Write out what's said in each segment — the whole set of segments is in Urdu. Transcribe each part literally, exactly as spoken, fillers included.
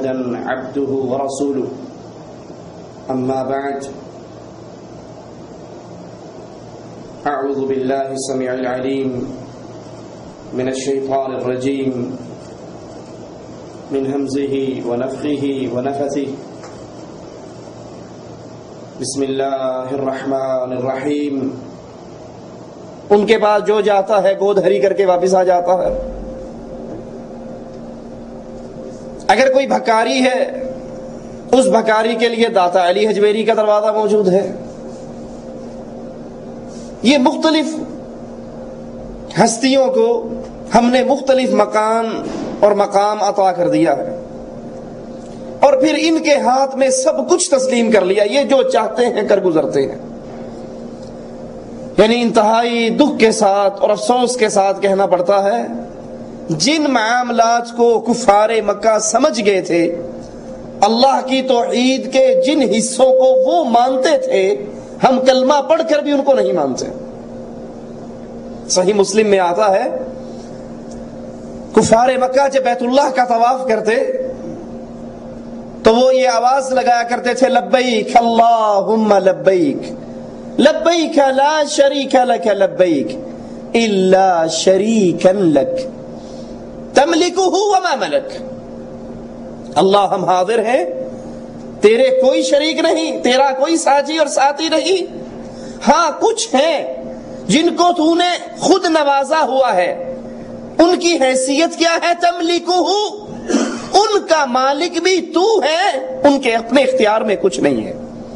محمدا عبده ورسوله أما بعد أعوذ بالله السميع العليم من الشيطان الرجيم من همزه ونفخه ونفثه بسم اللہ الرحمن الرحیم. ان کے پاس جو جاتا ہے گود ہری کر کے واپس آ جاتا ہے. اگر کوئی بھکاری ہے اس بھکاری کے لیے داتا علی حجویری کا دروازہ موجود ہے. یہ مختلف ہستیوں کو ہم نے مختلف مکان اور مقام عطا کر دیا ہے اور پھر ان کے ہاتھ میں سب کچھ تسلیم کر لیا. یہ جو چاہتے ہیں کر گزرتے ہیں. یعنی انتہائی دکھ کے ساتھ اور افسوس کے ساتھ کہنا پڑتا ہے جن معاملات کو کفار مکہ سمجھ گئے تھے، اللہ کی توحید کے جن حصوں کو وہ مانتے تھے، ہم کلمہ پڑھ کر بھی ان کو نہیں مانتے. صحیح مسلم میں آتا ہے کفار مکہ جب بیت اللہ کا طواف کرتے تو وہ یہ آواز لگایا کرتے تھے لبیک اللہم لبیک لبیک لا شریک لک لبیک الا شریکا لک تملکہ وما ملک. اللہ ہم حاضر ہیں، تیرے کوئی شریک نہیں، تیرا کوئی ساجی اور ساتھی نہیں. ہاں کچھ ہیں جن کو تو نے خود نوازا ہوا ہے، ان کی حیثیت کیا ہے؟ تملکہ، ان کا مالک بھی تو ہے، ان کے اپنے اختیار میں کچھ نہیں ہے.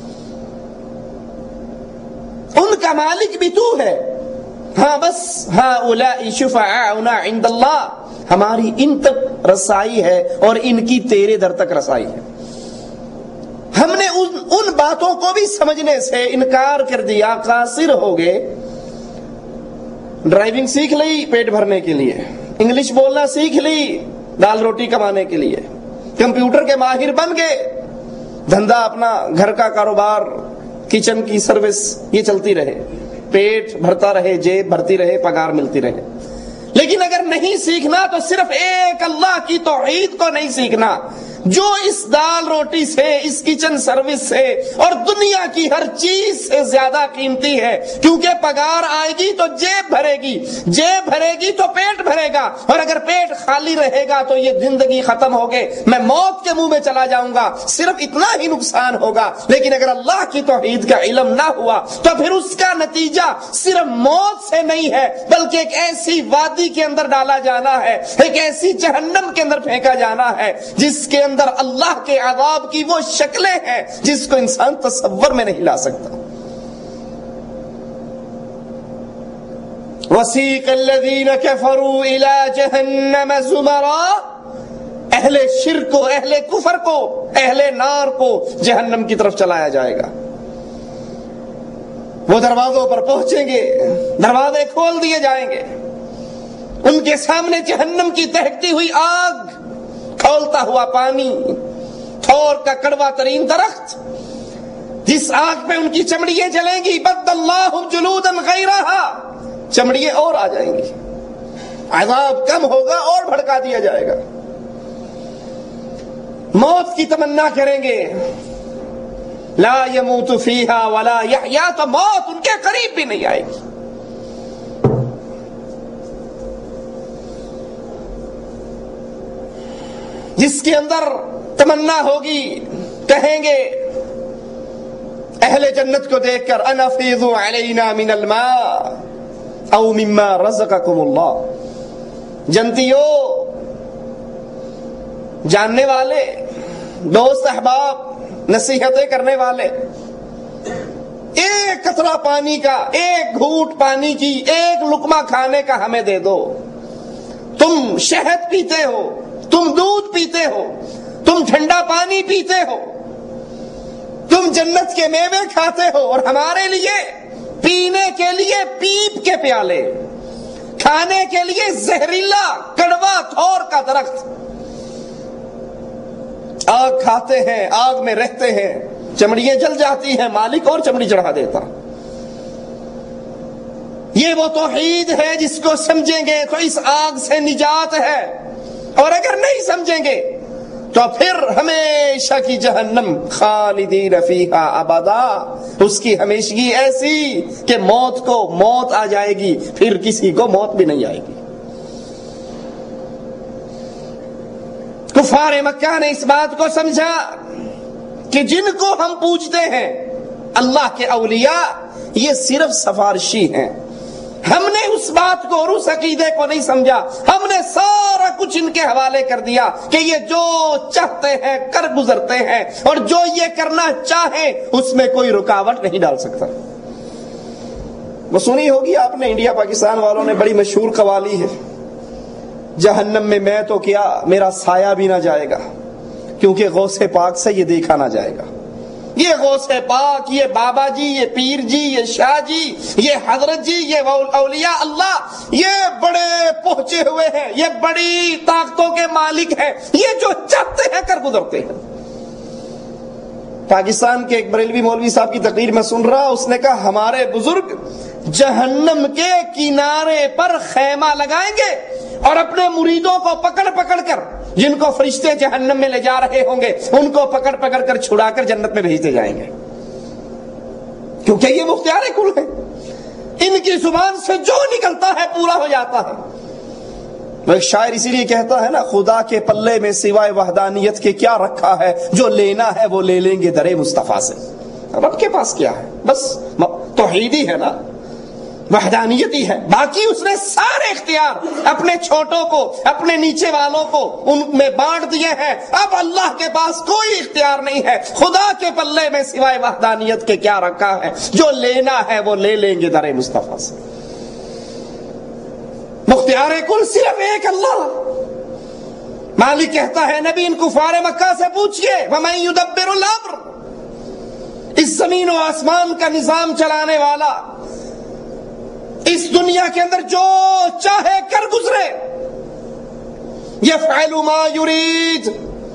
ان کا مالک بھی تو ہے. ہاں بس ہؤلاء شفعاؤنا عند اللہ، ہماری ان تک رسائی ہے اور ان کی تیرے در تک رسائی ہے. ہم نے ان, ان باتوں کو بھی سمجھنے سے انکار کر دیا، قاصر ہو گئے. ڈرائیونگ سیکھ لی پیٹ بھرنے کے لیے، انگلش بولنا سیکھ لی دال روٹی کمانے کے لیے، کمپیوٹر کے ماہر بن گئے، دھندا اپنا گھر کا کاروبار، کچن کی سروس یہ چلتی رہے، پیٹ بھرتا رہے، جیب بھرتی رہے، پگار ملتی رہے. لیکن اگر نہیں سیکھنا تو صرف ایک اللہ کی توحید کو نہیں سیکھنا جو اس دال روٹی سے، اس کچن سروس سے اور دنیا کی ہر چیز سے زیادہ قیمتی ہے. کیونکہ پگار آئے گی تو جیب بھرے گی، جیب بھرے گی تو پیٹ بھرے گا، اور اگر پیٹ خالی رہے گا تو یہ زندگی ختم ہوگی، میں موت کے منہ میں چلا جاؤں گا، صرف اتنا ہی نقصان ہوگا. لیکن اگر اللہ کی توحید کا علم نہ ہوا تو پھر اس کا نتیجہ صرف موت سے نہیں ہے بلکہ ایک ایسی وادی کے اندر ڈالا جانا ہے، ایک ایسی جہنم کے اندر پھینکا جانا ہے جس کے اندر اللہ کے عذاب کی وہ شکلیں ہیں جس کو انسان تصور میں نہیں لا سکتا. وَسِيقَ الَّذِينَ كَفَرُوا إِلَى جَهَنَّمَ زُمَرًا، اہل شرک کو، اہل کفر کو، اہل نار کو جہنم کی طرف چلایا جائے گا. وہ دروازوں پر پہنچیں گے، دروازے کھول دیے جائیں گے، ان کے سامنے جہنم کی دہکتی ہوئی آگ، کھولتا ہوا پانی، تھور کا کڑوا ترین درخت، جس آگ پہ ان کی چمڑیاں جلیں گی. بدل اللہ جلودا غیرہا، چمڑیاں اور آ جائیں گی، عذاب کم ہوگا اور بھڑکا دیا جائے گا. موت کی تمنا کریں گے، لا يموت فیہا ولا یحیا، تو موت ان کے قریب بھی نہیں آئے گی. جس کے اندر تمنا ہوگی، کہیں گے اہل جنت کو دیکھ کر انفیضوا علینا من الماء او مما رزقکم اللہ. جنتیو، جاننے والے، دوست احباب، نصیحتیں کرنے والے، ایک قطرہ پانی کا، ایک گھونٹ پانی کی، ایک لقمہ کھانے کا ہمیں دے دو. تم شہد پیتے ہو، تم دودھ پیتے ہو، تم ٹھنڈا پانی پیتے ہو، تم جنت کے میوے کھاتے ہو، اور ہمارے لیے پینے کے لیے پیپ کے پیالے، کھانے کے لیے زہریلا کڑوا تھور کا درخت. آگ کھاتے ہیں، آگ میں رہتے ہیں، چمڑیاں جل جاتی ہیں، مالک اور چمڑی چڑھا دیتا. یہ وہ توحید ہے جس کو سمجھیں گے تو اس آگ سے نجات ہے، اور اگر نہیں سمجھیں گے تو پھر ہمیشہ کی جہنم خالدین فیہا ابدا، اس کی ہمیشگی ایسی کہ موت کو موت آ جائے گی، پھر کسی کو موت بھی نہیں آئے گی۔ کفار مکہ نے اس بات کو سمجھا کہ جن کو ہم پوجتے ہیں اللہ کے اولیاء، یہ صرف سفارشی ہیں۔ ہم نے اس بات کو اور اس عقیدے کو نہیں سمجھا، ہم نے سارا کچھ ان کے حوالے کر دیا کہ یہ جو چاہتے ہیں کر گزرتے ہیں، اور جو یہ کرنا چاہیں اس میں کوئی رکاوٹ نہیں ڈال سکتا۔ وہ سنی ہوگی آپ نے، انڈیا پاکستان والوں نے بڑی مشہور قوالی ہے، جہنم میں میں تو کیا میرا سایہ بھی نہ جائے گا، کیونکہ غوث پاک سے یہ دیکھا نہ جائے گا۔ یہ غوث پاک، یہ بابا جی، یہ پیر جی، یہ شاہ جی، یہ حضرت جی، یہ اولیاء اللہ، یہ بڑے پہنچے ہوئے ہیں، یہ بڑی طاقتوں کے مالک ہیں، یہ جو چاہتے ہیں کر گزرتے ہیں۔ پاکستان کے ایک بریلوی مولوی صاحب کی تقریر میں سن رہا، اس نے کہا ہمارے بزرگ جہنم کے کنارے پر خیمہ لگائیں گے اور اپنے مریدوں کو پکڑ پکڑ کر، جن کو فرشتے جہنم میں لے جا رہے ہوں گے، ان کو پکڑ پکڑ کر چھڑا کر جنت میں بھیجتے جائیں گے، کیونکہ یہ مختار کل ہے، ان کی زبان سے جو نکلتا ہے پورا ہو جاتا ہے۔ وہ ایک شاعر اسی لیے کہتا ہے نا، خدا کے پلے میں سوائے وحدانیت کے کیا رکھا ہے، جو لینا ہے وہ لے لیں گے درے مصطفیٰ سے۔ رب کے پاس کیا ہے؟ بس توحیدی ہے نا، وحدانیت ہی ہے، باقی اس نے سارے اختیار اپنے چھوٹوں کو، اپنے نیچے والوں کو ان میں بانٹ دیے ہیں۔ اب اللہ کے پاس کوئی اختیار نہیں ہے، خدا کے پلے میں سوائے وحدانیت کے کیا رکھا ہے، جو لینا ہے وہ لے لیں گے در مصطفیٰ سے۔ مختار کل صرف ایک اللہ۔ مالک کہتا ہے نبی ان کفار مکہ سے پوچھئے وَمَن يُدَبِّرُ الْأَمْرَ، اس زمین و آسمان کا نظام چلانے والا، اس دنیا کے اندر جو چاہے کر گزرے، یفعل ما یرید،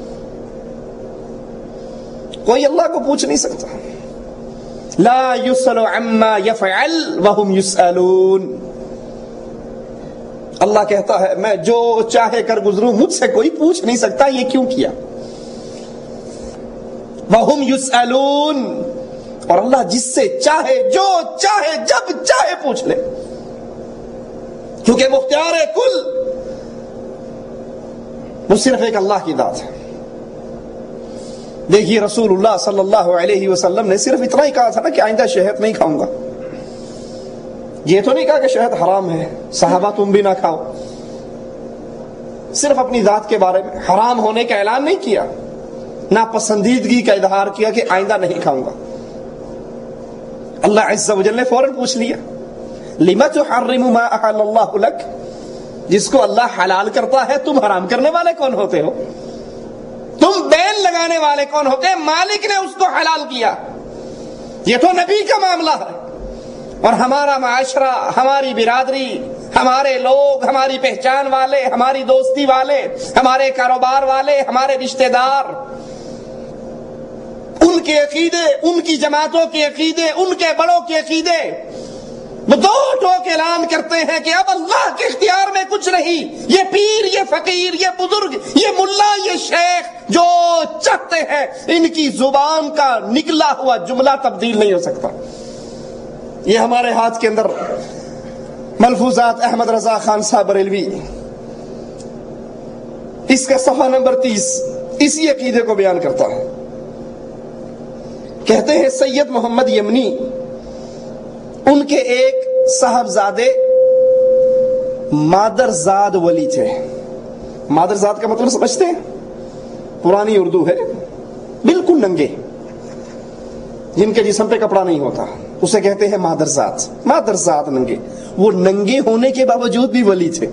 کوئی اللہ کو پوچھ نہیں سکتا۔ لا یسأل عما یفعل وهم یسألون، اللہ کہتا ہے میں جو چاہے کر گزروں، مجھ سے کوئی پوچھ نہیں سکتا یہ کیوں کیا۔ وهم یسألون، اور اللہ جس سے چاہے جو چاہے جب چاہے پوچھ لے، کیونکہ مختار کل وہ صرف ایک اللہ کی ذات ہے۔ دیکھیے رسول اللہ صلی اللہ علیہ وسلم نے صرف اتنا ہی کہا تھا نا کہ آئندہ شہد نہیں کھاؤں گا، یہ تو نہیں کہا کہ شہد حرام ہے، صحابہ تم بھی نہ کھاؤ، صرف اپنی ذات کے بارے میں حرام ہونے کا اعلان نہیں کیا، ناپسندیدگی کا اظہار کیا کہ آئندہ نہیں کھاؤں گا۔ اللہ عز و جل نے فوراً پوچھ لیا لِمَ تُحَرِّمُ مَا أَحَلَّ اللَّهُ لَكَ، جس کو اللہ حلال کرتا ہے تم حرام کرنے والے کون ہوتے ہو؟ تم بین لگانے والے کون ہوتے ہیں؟ مالک نے اس کو حلال کیا، یہ تو نبی کا معاملہ ہے، اور ہمارا معاشرہ، ہماری برادری، ہمارے لوگ، ہماری پہچان والے، ہماری دوستی والے، ہمارے کاروبار والے، ہمارے رشتہ دار، ان کے عقیدے، ان کی جماعتوں کے عقیدے، ان کے بڑوں کے عقیدے، وہ دو ٹوک اعلان کرتے ہیں کہ اب اللہ کے اختیار میں کچھ نہیں، یہ پیر، یہ فقیر، یہ بزرگ، یہ ملا، یہ شیخ جو چاہتے ہیں، ان کی زبان کا نکلا ہوا جملہ تبدیل نہیں ہو سکتا۔ یہ ہمارے ہاتھ کے اندر ملفوظات احمد رضا خان صاحب بریلوی، اس کا صفحہ نمبر تیس اسی عقیدے کو بیان کرتا ہے۔ کہتے ہیں سید محمد یمنی، ان کے ایک صاحبزادے مادرزاد ولی تھے۔ مادرزاد کا مطلب سمجھتے ہیں؟ پرانی اردو ہے، بالکل ننگے، جن کے جسم پہ کپڑا نہیں ہوتا، اسے کہتے ہیں مادرزاد۔ مادرزاد ننگے، وہ ننگے ہونے کے باوجود بھی ولی تھے۔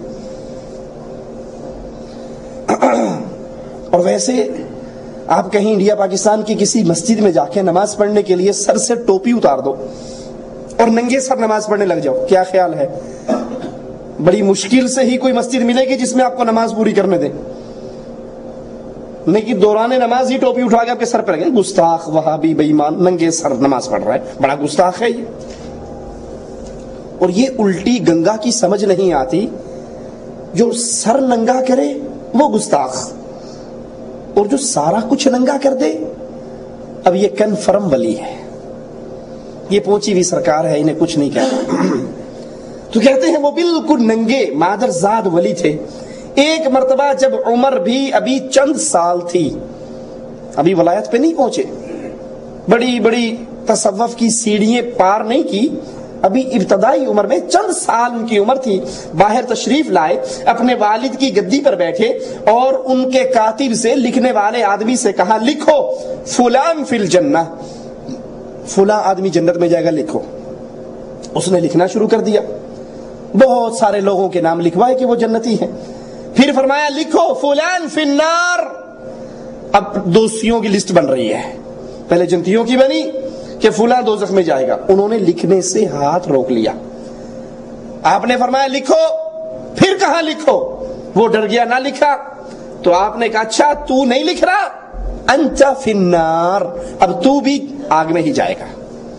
اور ویسے آپ کہیں انڈیا پاکستان کی کسی مسجد میں جا کے نماز پڑھنے کے لیے سر سے ٹوپی اتار دو اور ننگے سر نماز پڑھنے لگ جاؤ، کیا خیال ہے؟ بڑی مشکل سے ہی کوئی مسجد ملے گی جس میں آپ کو نماز پوری کرنے دیں، نہیں کہ دوران نماز ہی ٹوپی اٹھا کے آپ کے سر پہ لگے، گستاخ وہابی بے ایمان ننگے سر نماز پڑھ رہا ہے، بڑا گستاخ ہے یہ۔ اور یہ الٹی گنگا کی سمجھ نہیں آتی، جو سر ننگا کرے وہ گستاخ، اور جو سارا کچھ ننگا کر دے، اب یہ کنفرم ولی ہے، یہ پہنچی ہوئی سرکار ہے، انہیں کچھ نہیں کہتا۔ تو کہتے ہیں وہ بالکل ننگے مادرزاد ولی تھے۔ ایک مرتبہ جب عمر بھی ابھی چند سال تھی، ابھی ولایت پہ نہیں پہنچے، بڑی بڑی تصوف کی سیڑھیاں پار نہیں کی، ابھی ابتدائی عمر میں چند سال ان کی عمر تھی، باہر تشریف لائے، اپنے والد کی گدی پر بیٹھے اور ان کے کاتب سے، لکھنے والے آدمی سے کہا لکھو فلان فی الجنہ، فلاں آدمی جنت میں جائے گا، لکھو۔ اس نے لکھنا شروع کر دیا، بہت سارے لوگوں کے نام لکھوائے کہ وہ جنتی ہیں، پھر فرمایا لکھو فلان فی النار۔ اب دوستیوں کی لسٹ بن رہی ہے، پہلے جنتیوں کی بنی کہ فلاں دوزخ میں جائے گا، انہوں نے لکھنے سے ہاتھ روک لیا۔ آپ نے فرمایا لکھو، پھر کہاں لکھو، وہ ڈر گیا، نہ لکھا۔ تو آپ نے کہا اچھا تو نہیں لکھ رہا، انت فی النار، اب تو بھی آگ میں ہی جائے گا،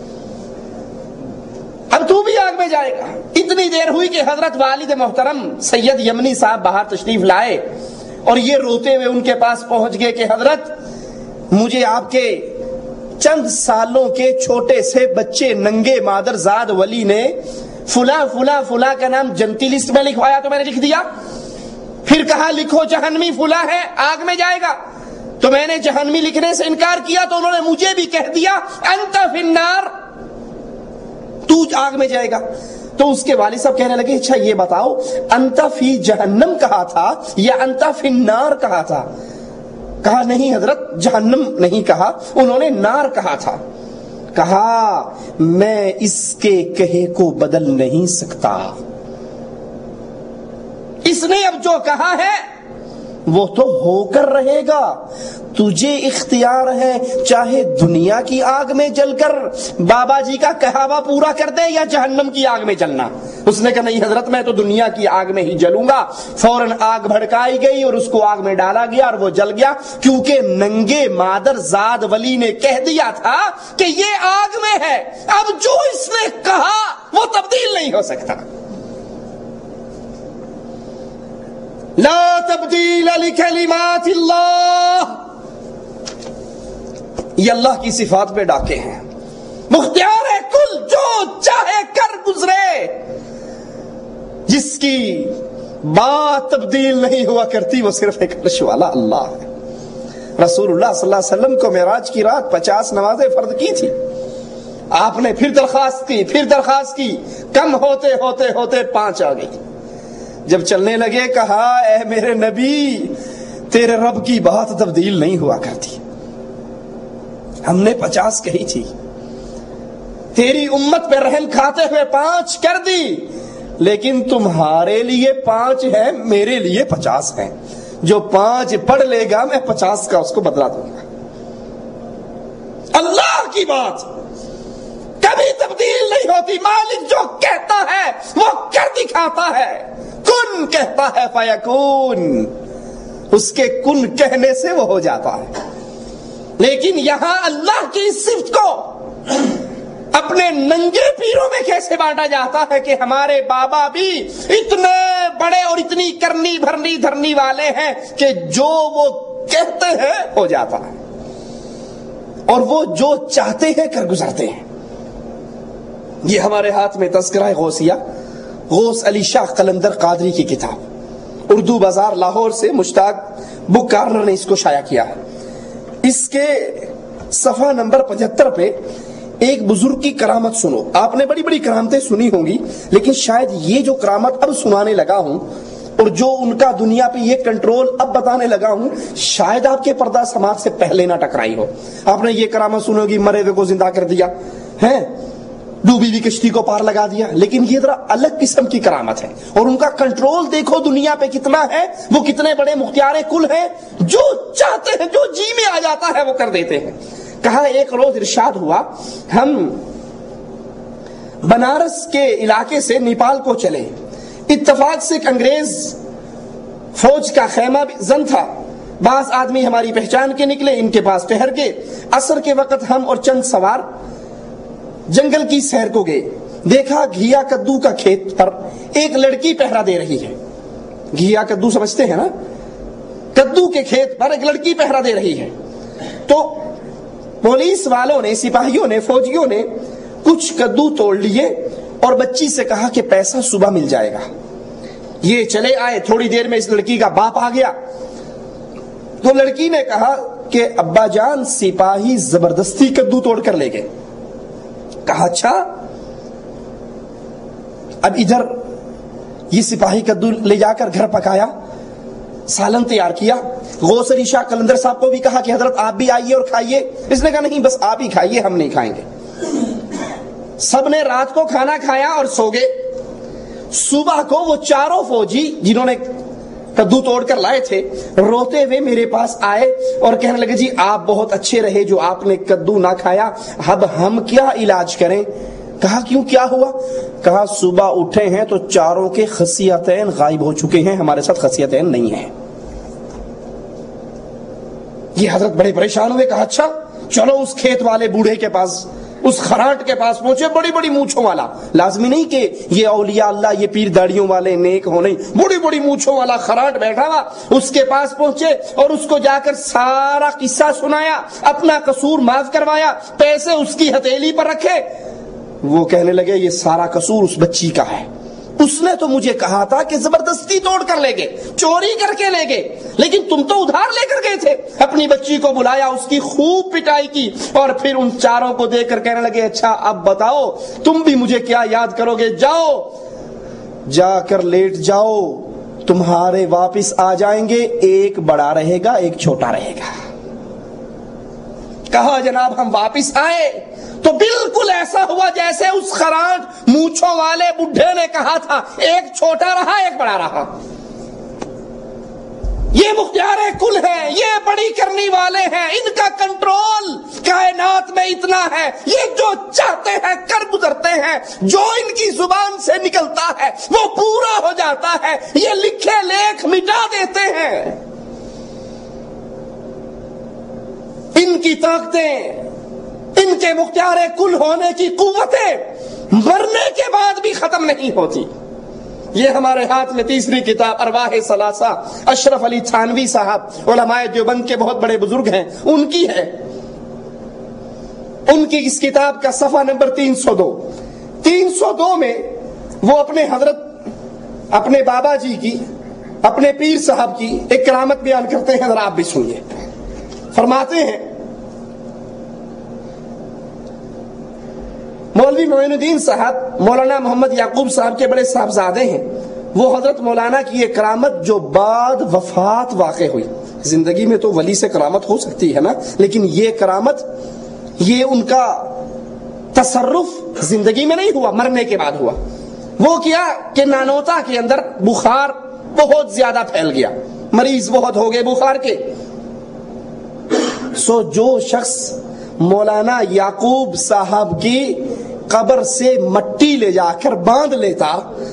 اب تو بھی آگ میں جائے گا۔ اتنی دیر ہوئی کہ حضرت والد محترم سید یمنی صاحب باہر تشریف لائے اور یہ روتے ہوئے ان کے پاس پہنچ گئے کہ حضرت مجھے آپ کے چند سالوں کے چھوٹے سے بچے ننگے مادرزاد ولی نے فلاں فلاں فلاں کا نام جنتی لسٹ میں لکھوایا تو میں نے لکھ دیا، پھر کہا لکھو جہنمی فلاں ہے، آگ میں جائے گا، تو میں نے جہنمی لکھنے سے انکار کیا تو انہوں نے مجھے بھی کہہ دیا انت فی النار، تو آگ میں جائے گا۔ تو اس کے والد صاحب کہنے لگے اچھا یہ بتاؤ انت فی جہنم کہا تھا یا انت فی النار کہا تھا؟ کہا نہیں حضرت، جہنم نہیں کہا، انہوں نے نار کہا تھا۔ کہا میں اس کے کہے کو بدل نہیں سکتا، اس نے اب جو کہا ہے وہ تو ہو کر رہے گا، تجھے اختیار ہے چاہے دنیا کی آگ میں جل کر بابا جی کا کہاوا پورا کر دے یا جہنم کی آگ میں جلنا۔ اس نے کہا نہیں حضرت میں تو دنیا کی آگ میں ہی جلوں گا۔ فوراً آگ بھڑکائی گئی اور اس کو آگ میں ڈالا گیا اور وہ جل گیا، کیونکہ ننگے مادر زاد ولی نے کہہ دیا تھا کہ یہ آگ میں ہے، اب جو اس نے کہا وہ تبدیل نہیں ہو سکتا۔ لا تبدیل لکلمات اللہ، یہ اللہ کی صفات پہ ڈاکے ہیں، مختار ہے کل، جو چاہے کر گزرے، جس کی بات تبدیل نہیں ہوا کرتی وہ صرف ایک عرش والا اللہ ہے۔ رسول اللہ صلی اللہ علیہ وسلم کو معراج کی رات پچاس نمازیں فرض کی تھی، آپ نے پھر درخواست کی پھر درخواست کی، کم ہوتے ہوتے ہوتے پانچ آ گئی۔ جب چلنے لگے کہا اے میرے نبی تیرے رب کی بات تبدیل نہیں ہوا کرتی، ہم نے پچاس کہی تھی، تیری امت پہ رحم کھاتے ہوئے پانچ کر دی، لیکن تمہارے لیے پانچ ہے، میرے لیے پچاس ہیں، جو پانچ پڑھ لے گا میں پچاس کا اس کو بدلا دوں گا۔ اللہ کی بات کبھی تبدیل نہیں ہوتی، مالک جو کہتا ہے وہ کر دکھاتا ہے، کن کہتا ہے فیکون، اس کے کن کہنے سے وہ ہو جاتا ہے۔ لیکن یہاں اللہ کی صفت کو اپنے ننگے پیروں میں کیسے بانٹا جاتا ہے کہ ہمارے بابا بھی اتنے بڑے اور اتنی کرنی بھرنی دھرنی والے ہیں کہ جو وہ کہتے ہیں ہو جاتا ہے، اور وہ جو چاہتے ہیں کر گزرتے ہیں۔ یہ ہمارے ہاتھ میں تذکرہ غوثیہ، غوث علی شاہ قلندر قادری کی کتاب، اردو بازار لاہور سے مشتاق بک کارنر نے اس کو شائع کیا ہے۔ اس کے صفحہ نمبر پچہتر پہ ایک بزرگ کی کرامت سنو۔ آپ نے بڑی بڑی کرامتیں سنی ہوں گی، لیکن شاید یہ جو کرامت اب سنانے لگا ہوں اور جو ان کا دنیا پہ یہ کنٹرول اب بتانے لگا ہوں، شاید آپ کے پردہ سماج سے پہلے نہ ٹکرائی ہو۔ آپ نے یہ کرامت سنو گی، مرے ہوئے کو زندہ کر دیا ہے، ڈوبی ہوئی کشتی کو پار لگا دیا، لیکن یہ ذرا الگ قسم کی کرامت ہے، اور ان کا کنٹرول دیکھو دنیا پہ کتنا ہے، وہ کتنے بڑے مختار کل ہیں، جو چاہتے ہیں جو جی میں آ جاتا ہے وہ کر دیتے ہیں۔ کہا ایک روز ارشاد ہوا، ہم بنارس کے علاقے سے نیپال کو چلے، اتفاق سے ایک انگریز فوج کا خیمہ زن تھا، بعض آدمی ہماری پہچان کے نکلے، ان کے پاس ٹھہر گئے۔ عصر کے وقت ہم اور چند سوار جنگل کی سیر کو گئے، دیکھا گھیا کدو کا کھیت پر ایک لڑکی پہرا دے رہی ہے۔ گھیا کدو سمجھتے ہیں نا، کدو کے کھیت پر ایک لڑکی پہرا دے رہی ہے، تو پولیس والوں نے، سپاہیوں نے، فوجیوں نے کچھ کدو توڑ لیے اور بچی سے کہا کہ پیسہ صبح مل جائے گا۔ یہ چلے آئے، تھوڑی دیر میں اس لڑکی کا باپ آ گیا، تو لڑکی نے کہا کہ ابا جان سپاہی زبردستی کدو توڑ کر لے گئے۔ کہا اچھا، اب ادھر یہ سپاہی کدو لے جا کر گھر پکایا، سالن تیار کیا، غوث علی شاہ قلندر صاحب کو بھی کہا کہ حضرت آپ بھی آئیے اور کھائیے، اس نے کہا نہیں بس آپ ہی کھائیے، ہم نہیں کھائیں گے۔ سب نے رات کو کھانا کھایا اور سو گئے۔ صبح کو وہ چاروں فوجی جنہوں نے کدو توڑ کر لائے تھے روتے ہوئے میرے پاس آئے اور کہنے لگے جی آپ بہت اچھے رہے جو آپ نے کدو نہ کھایا، اب ہم کیا علاج کریں؟ کہا کیوں، کیا ہوا؟ کہا صبح اٹھے ہیں تو چاروں کے خصیتین غائب ہو چکے ہیں، ہمارے ساتھ خصیتین نہیں ہیں۔ یہ حضرت بڑے پریشان ہوئے، کہا اچھا چلو اس کھیت والے بوڑھے کے پاس، اس خراٹ کے پاس پہنچے، بڑی بڑی مونچھوں والا، لازمی نہیں کہ یہ اولیاء اللہ یہ پیر داڑیوں والے نیک ہو، نہیں، بڑی بڑی مونچھوں والا خراٹ بیٹھا ہوا، اس کے پاس پہنچے اور اس کو جا کر سارا قصہ سنایا، اپنا قصور معاف کروایا، پیسے اس کی ہتھیلی پر رکھے۔ وہ کہنے لگے یہ سارا قصور اس بچی کا ہے، اس نے تو مجھے کہا تھا کہ زبردستی توڑ کر لے گئے، چوری کر کے لے گئے، لیکن تم تو ادھار لے کر گئے تھے۔ اپنی بچی کو بلایا، اس کی خوب پٹائی کی اور پھر ان چاروں کو دیکھ کر کہنے لگے اچھا اب بتاؤ تم بھی مجھے کیا یاد کرو گے، جاؤ جا کر لیٹ جاؤ، تمہارے واپس آ جائیں گے، ایک بڑا رہے گا ایک چھوٹا رہے گا۔ کہا جناب ہم واپس آئے تو بالکل ایسا ہوا جیسے اس خراٹ مونچھوں والے بڈھے نے کہا تھا، ایک چھوٹا رہا ایک بڑا رہا۔ یہ مختار کل ہے، یہ بڑی کرنی والے ہیں، ان کا کنٹرول کائنات میں اتنا ہے، یہ جو چاہتے ہیں کر گزرتے ہیں، جو ان کی زبان سے نکلتا ہے وہ پورا ہو جاتا ہے، یہ لکھے لیکھ مٹا دیتے ہیں۔ ان کی طاقتیں، ان کے مختار کل ہونے کی قوتیں مرنے کے بعد بھی ختم نہیں ہوتی۔ یہ ہمارے ہاتھ میں تیسری کتاب ارواح ثلاثہ، اشرف علی تھانوی صاحب علماء دیوبند کے بہت بڑے بزرگ ہیں، ان کی ہے۔ ان کی اس کتاب کا صفحہ نمبر تین سو دو تین سو دو میں وہ اپنے حضرت اپنے بابا جی کی، اپنے پیر صاحب کی ایک کرامت بیان کرتے ہیں، ذرا آپ بھی سنیے۔ فرماتے ہیں مولوی معین الدین صاحب مولانا محمد یعقوب صاحب کے بڑے صاحبزادے ہیں، وہ حضرت مولانا کی یہ کرامت جو بعد وفات واقع ہوئی، زندگی میں تو ولی سے کرامت ہو سکتی ہے نا، لیکن یہ کرامت یہ ان کا تصرف زندگی میں نہیں ہوا، مرنے کے بعد ہوا۔ وہ کیا کہ نانوتا کے اندر بخار بہت زیادہ پھیل گیا، مریض بہت ہو گئے بخار کے۔ سو جو شخص مولانا یعقوب صاحب کی قبر سے مٹی لے جا کر باندھ لیتا،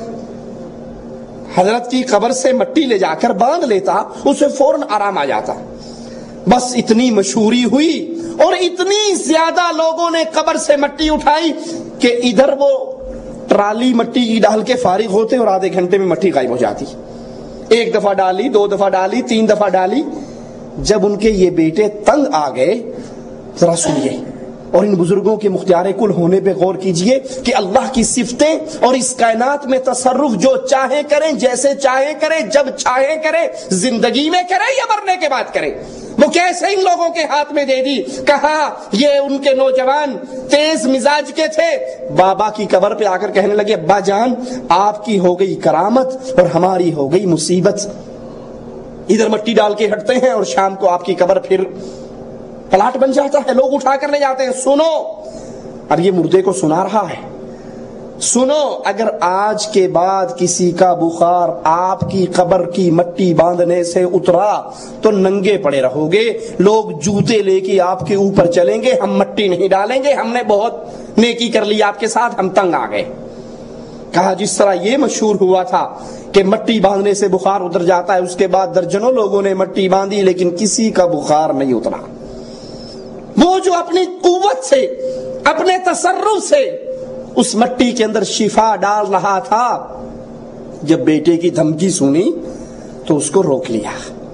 حضرت کی قبر سے مٹی لے جا کر باندھ لیتا، اسے فوراً آرام آ جاتا۔ بس اتنی مشہوری ہوئی اور اتنی زیادہ لوگوں نے قبر سے مٹی اٹھائی کہ ادھر وہ ٹرالی مٹی کی ڈال کے فارغ ہوتے اور آدھے گھنٹے میں مٹی غائب ہو جاتی۔ ایک دفعہ ڈالی، دو دفعہ ڈالی، تین دفعہ ڈالی۔ جب ان کے یہ بیٹے تنگ آ گئے، ذرا سنیے اور ان بزرگوں کے مختار کل ہونے پہ غور کیجئے کہ اللہ کی صفتیں اور اس کائنات میں تصرف جو چاہے کریں، جیسے چاہے کریں، جب چاہے کریں، زندگی میں کریں یا مرنے کے بعد کریں۔ وہ کیسے ان لوگوں کے ہاتھ میں دے دی؟ کہا یہ ان کے نوجوان تیز مزاج کے تھے، بابا کی قبر پہ آ کر کہنے لگے ابا جان آپ کی ہو گئی کرامت اور ہماری ہو گئی مصیبت۔ ادھر مٹی ڈال کے ہٹتے ہیں اور شام کو آپ کی قبر پھر پلاٹ بن جاتا ہے، لوگ اٹھا کر لے جاتے ہیں۔ سنو، اور یہ مردے کو سنا رہا ہے، سنو اگر آج کے بعد کسی کا بخار آپ کی قبر کی مٹی باندھنے سے اترا تو ننگے پڑے رہو گے، لوگ جوتے لے کے آپ کے اوپر چلیں گے، ہم مٹی نہیں ڈالیں گے، ہم نے بہت نیکی کر لی آپ کے ساتھ، ہم تنگ آ گئے۔ کہا جس طرح یہ مشہور ہوا تھا کہ مٹی باندھنے سے بخار اتر جاتا ہے، اس کے بعد درجنوں لوگوں نے مٹی باندھی لیکن کسی کا بخار نہیں اترا۔ وہ جو اپنی قوت سے، اپنے تصرف سے اس مٹی کے اندر شفا ڈال رہا تھا، جب بیٹے کی دھمکی سنی تو اس کو روک لیا۔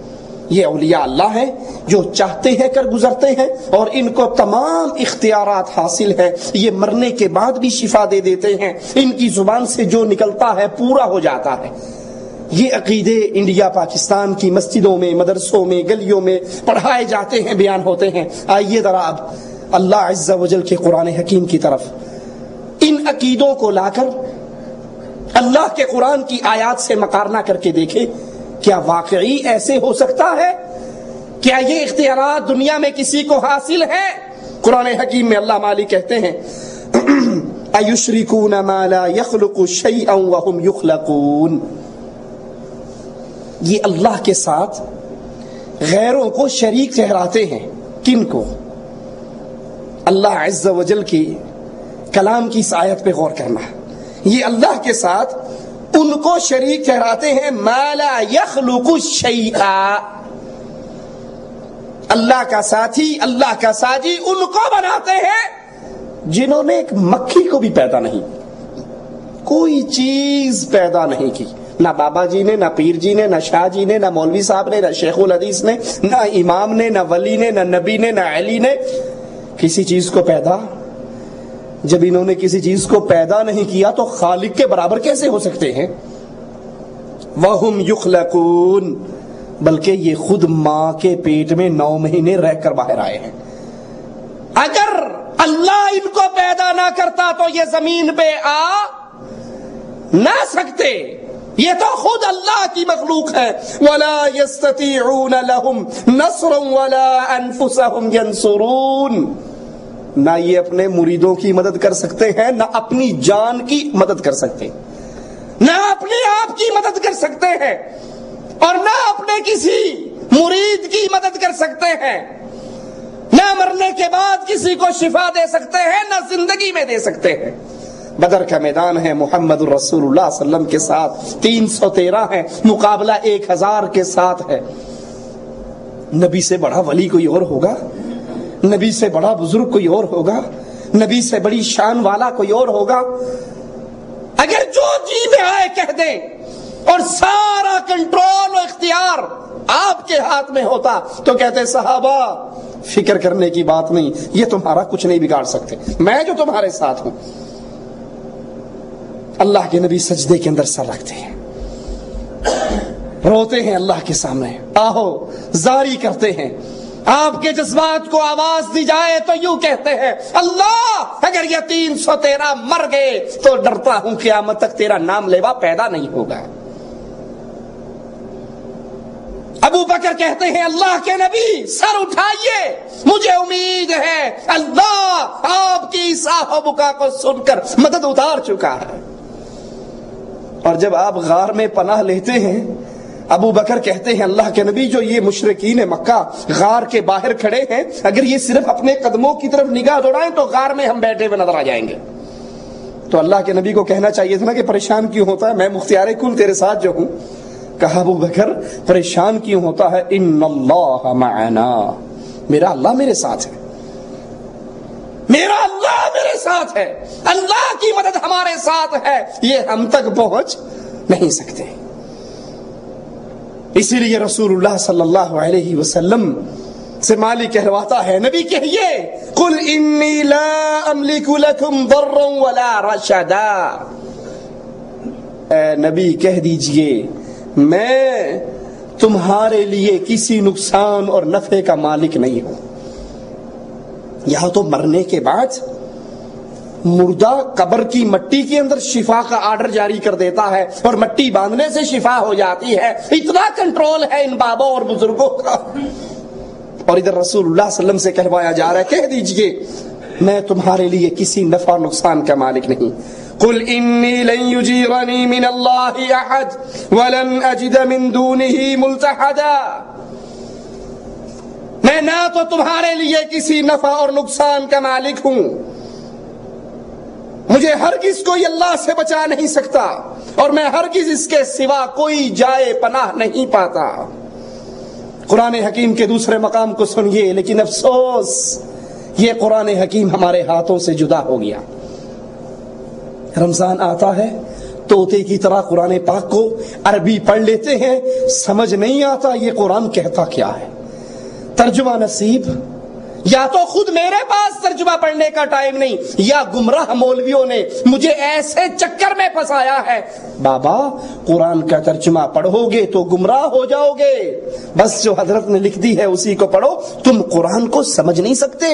یہ اولیاء اللہ ہیں جو چاہتے ہیں کر گزرتے ہیں، اور ان کو تمام اختیارات حاصل ہے، یہ مرنے کے بعد بھی شفا دے دیتے ہیں، ان کی زبان سے جو نکلتا ہے پورا ہو جاتا ہے۔ یہ عقیدے انڈیا پاکستان کی مسجدوں میں، مدرسوں میں، گلیوں میں پڑھائے جاتے ہیں، بیان ہوتے ہیں۔ آئیے ذرا اب اللہ عز و جل کے قرآن حکیم کی طرف ان عقیدوں کو لا کر اللہ کے قرآن کی آیات سے مقارنہ کر کے دیکھیں، کیا واقعی ایسے ہو سکتا ہے؟ کیا یہ اختیارات دنیا میں کسی کو حاصل ہے؟ قرآن حکیم میں اللہ مالک کہتے ہیں اَيُشْرِكُونَ مَا لَا يَخْلُقُ شَيْئًا وَهُمْ يُخْلَقُونَ، یہ اللہ کے ساتھ غیروں کو شریک ٹھہراتے ہیں۔ کن کو؟ اللہ عز و جل کی کلام کی اس آیت پہ غور کرنا، یہ اللہ کے ساتھ ان کو شریک ٹھہراتے ہیں ما لا یخلق شیئا، اللہ کا ساتھی، اللہ کا ساجی ان کو بناتے ہیں جنہوں نے ایک مکھی کو بھی پیدا نہیں، کوئی چیز پیدا نہیں کی، نہ بابا جی نے، نہ پیر جی نے، نہ شاہ جی نے، نہ مولوی صاحب نے، نہ شیخ الحدیث نے، نہ امام نے، نہ ولی نے، نہ نبی نے، نہ علی نے، کسی چیز کو پیدا۔ جب انہوں نے کسی چیز کو پیدا نہیں کیا تو خالق کے برابر کیسے ہو سکتے ہیں؟ وَهُمْ يُخْلَقُونَ، بلکہ یہ خود ماں کے پیٹ میں نو مہینے رہ کر باہر آئے ہیں۔ اگر اللہ ان کو پیدا نہ کرتا تو یہ زمین پہ آ نہ سکتے، یہ تو خود اللہ کی مخلوق ہے۔ وَلَا يَسْتَطِيعُونَ لَهُمْ نَصْرًا وَلَا أَنفُسَهُمْ يَنصُرُونَ، نہ یہ اپنے مریدوں کی مدد کر سکتے ہیں، نہ اپنی جان کی مدد کر سکتے، نہ اپنے آپ کی مدد کر سکتے ہیں، اور نہ اپنے کسی مرید کی مدد کر سکتے ہیں، نہ مرنے کے بعد کسی کو شفا دے سکتے ہیں، نہ زندگی میں دے سکتے ہیں۔ بدر کا میدان ہے، محمد الرسول اللہ صلی اللہ علیہ وسلم کے ساتھ تین سو تیرہ ہے، مقابلہ ایک ہزار کے ساتھ ہے۔ نبی سے بڑا ولی کوئی اور ہوگا؟ نبی سے بڑا بزرگ کوئی اور ہوگا؟ نبی سے بڑی شان والا کوئی اور ہوگا؟ اگر جو جی میں آئے کہہ دیں اور سارا کنٹرول و اختیار آپ کے ہاتھ میں ہوتا تو کہتے صحابہ فکر کرنے کی بات نہیں، یہ تمہارا کچھ نہیں بگاڑ سکتے، میں جو تمہارے ساتھ ہوں۔ اللہ کے نبی سجدے کے اندر سر رکھتے ہیں، روتے ہیں اللہ کے سامنے، آہو زاری کرتے ہیں۔ آپ کے جذبات کو آواز دی جائے تو یوں کہتے ہیں اللہ اگر یہ تین سو تیرہ مر گئے تو ڈرتا ہوں قیامت تک تیرا نام لیوا پیدا نہیں ہوگا۔ ابو بکر کہتے ہیں اللہ کے نبی سر اٹھائیے، مجھے امید ہے اللہ آپ کی آہ و بکا کو سن کر مدد اتار چکا ہے۔ اور جب آپ غار میں پناہ لیتے ہیں، ابو بکر کہتے ہیں اللہ کے نبی جو یہ مشرکین مکہ غار کے باہر کھڑے ہیں، اگر یہ صرف اپنے قدموں کی طرف نگاہ دوڑائیں تو غار میں ہم بیٹھے ہوئے نظر آ جائیں گے۔ تو اللہ کے نبی کو کہنا چاہیے تھا نا کہ پریشان کیوں ہوتا ہے، میں مختار کل تیرے ساتھ جو ہوں۔ کہا ابو بکر پریشان کیوں ہوتا ہے، ان اللہ معنا، میرا اللہ میرے ساتھ ہے، میرا اللہ میرے ساتھ ہے، اللہ کی مدد ہمارے ساتھ ہے، یہ ہم تک پہنچ نہیں سکتے۔ اسی لیے رسول اللہ صلی اللہ علیہ وسلم سے مالک کہلواتا ہے نبی کہیے قل انی لا املک لکم ضرا ولا رشدا، اے نبی کہہ دیجئے میں تمہارے لیے کسی نقصان اور نفع کا مالک نہیں ہوں۔ یہاں تو مرنے کے بعد مردہ قبر کی مٹی کے اندر شفا کا آرڈر جاری کر دیتا ہے اور مٹی باندھنے سے شفا ہو جاتی ہے، اتنا کنٹرول ہے ان بابوں اور بزرگوں کا۔ اور ادھر رسول اللہ صلی اللہ علیہ وسلم سے کہوایا جا رہا ہے کہہ دیجئے میں تمہارے لیے کسی نفع اور نقصان کا مالک نہیں۔ قل انی لن یجیرنی من اللہ احد ولن اجد من دونہ ملتحدا، میں نہ تو تمہارے لیے کسی نفع اور نقصان کا مالک ہوں، مجھے ہرگز کوئی اللہ سے بچا نہیں سکتا، اور میں ہرگز اس کے سوا کوئی جائے پناہ نہیں پاتا۔ قرآن حکیم کے دوسرے مقام کو سنیے، لیکن افسوس یہ قرآن حکیم ہمارے ہاتھوں سے جدا ہو گیا۔ رمضان آتا ہے طوطے کی طرح قرآن پاک کو عربی پڑھ لیتے ہیں، سمجھ نہیں آتا یہ قرآن کہتا کیا ہے۔ ترجمہ نصیب، یا تو خود میرے پاس ترجمہ پڑھنے کا ٹائم نہیں، یا گمراہ مولویوں نے مجھے ایسے چکر میں پھنسایا ہے۔ بابا قرآن کا ترجمہ پڑھو گے تو گمراہ ہو جاؤ گے، بس جو حضرت نے لکھ دی ہے اسی کو پڑھو، تم قرآن کو سمجھ نہیں سکتے۔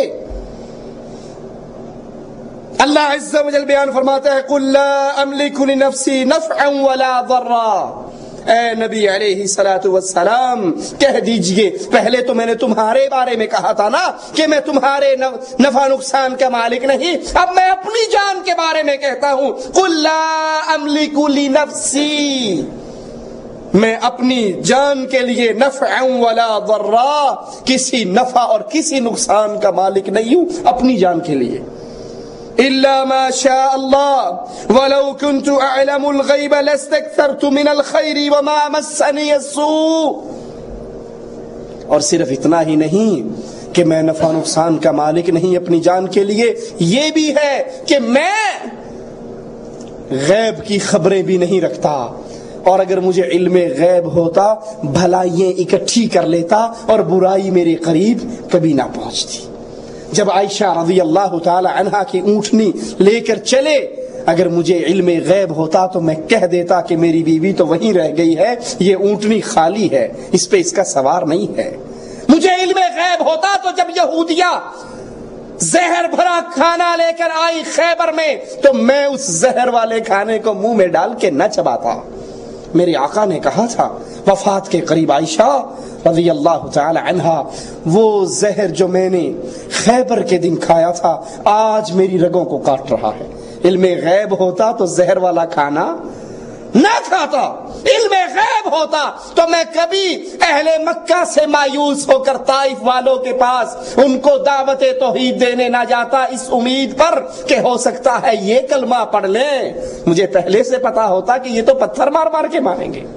اللہ عز و جل بیان فرماتا ہے قُلْ لَا أَمْلِكُ لِنَفْسِي نَفْعًا وَلَا ضَرًّا، اے نبی علیہ الصلوۃ والسلام کہہ دیجئے، پہلے تو میں نے تمہارے بارے میں کہا تھا نا کہ میں تمہارے نفع نقصان کا مالک نہیں، اب میں اپنی جان کے بارے میں کہتا ہوں قُلْ لَا أَمْلِكُ لِنَفْسِي، میں اپنی جان کے لیے نفعا ولا ضرا، کسی نفع اور کسی نقصان کا مالک نہیں ہوں اپنی جان کے لیے۔ الا ما شاء اللہ ولو كنت اعلم الغیب لاستكثرت من الخیر وما مسنی السوء، اور صرف اتنا ہی نہیں کہ میں نفع نقصان کا مالک نہیں اپنی جان کے لیے، یہ بھی ہے کہ میں غیب کی خبریں بھی نہیں رکھتا، اور اگر مجھے علم غیب ہوتا بھلائیاں اکٹھی کر لیتا اور برائی میرے قریب کبھی نہ پہنچتی۔ جب عائشہ رضی اللہ تعالی عنہا کی اونٹنی لے کر چلے، اگر مجھے علم غیب ہوتا تو میں کہہ دیتا کہ میری بیوی تو وہیں رہ گئی ہے، یہ اونٹنی خالی ہے، اس پہ اس کا سوار نہیں ہے۔ مجھے علم غیب ہوتا تو جب یہودیاں زہر بھرا کھانا لے کر آئی خیبر میں تو میں اس زہر والے کھانے کو منہ میں ڈال کے نہ چباتا۔ میرے آقا نے کہا تھا وفات کے قریب عائشہ رضی اللہ تعالی عنہا، وہ زہر جو میں نے خیبر کے دن کھایا تھا آج میری رگوں کو کاٹ رہا ہے۔ علم غیب ہوتا تو زہر والا کھانا نہ کھاتا، علم غیب ہوتا تو میں کبھی اہل مکہ سے مایوس ہو کر طائف والوں کے پاس ان کو دعوت توحید دینے نہ جاتا، اس امید پر کہ ہو سکتا ہے یہ کلمہ پڑھ لیں۔ مجھے پہلے سے پتا ہوتا کہ یہ تو پتھر مار مار کے ماریں گے۔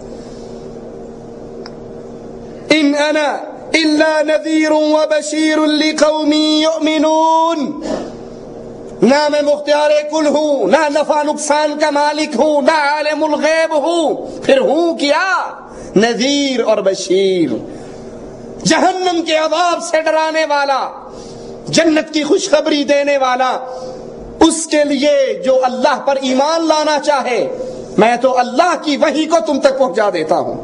ان انا الا نذیر وبشیر لقوم یؤمنون، نہ میں مختار کل ہوں، نہ نفع نقصان کا مالک ہوں، نہ عالم الغیب ہوں، پھر ہوں کیا؟ نذیر اور بشیر، جہنم کے عذاب سے ڈرانے والا، جنت کی خوشخبری دینے والا، اس کے لیے جو اللہ پر ایمان لانا چاہے میں تو اللہ کی وحی کو تم تک پہنچا دیتا ہوں۔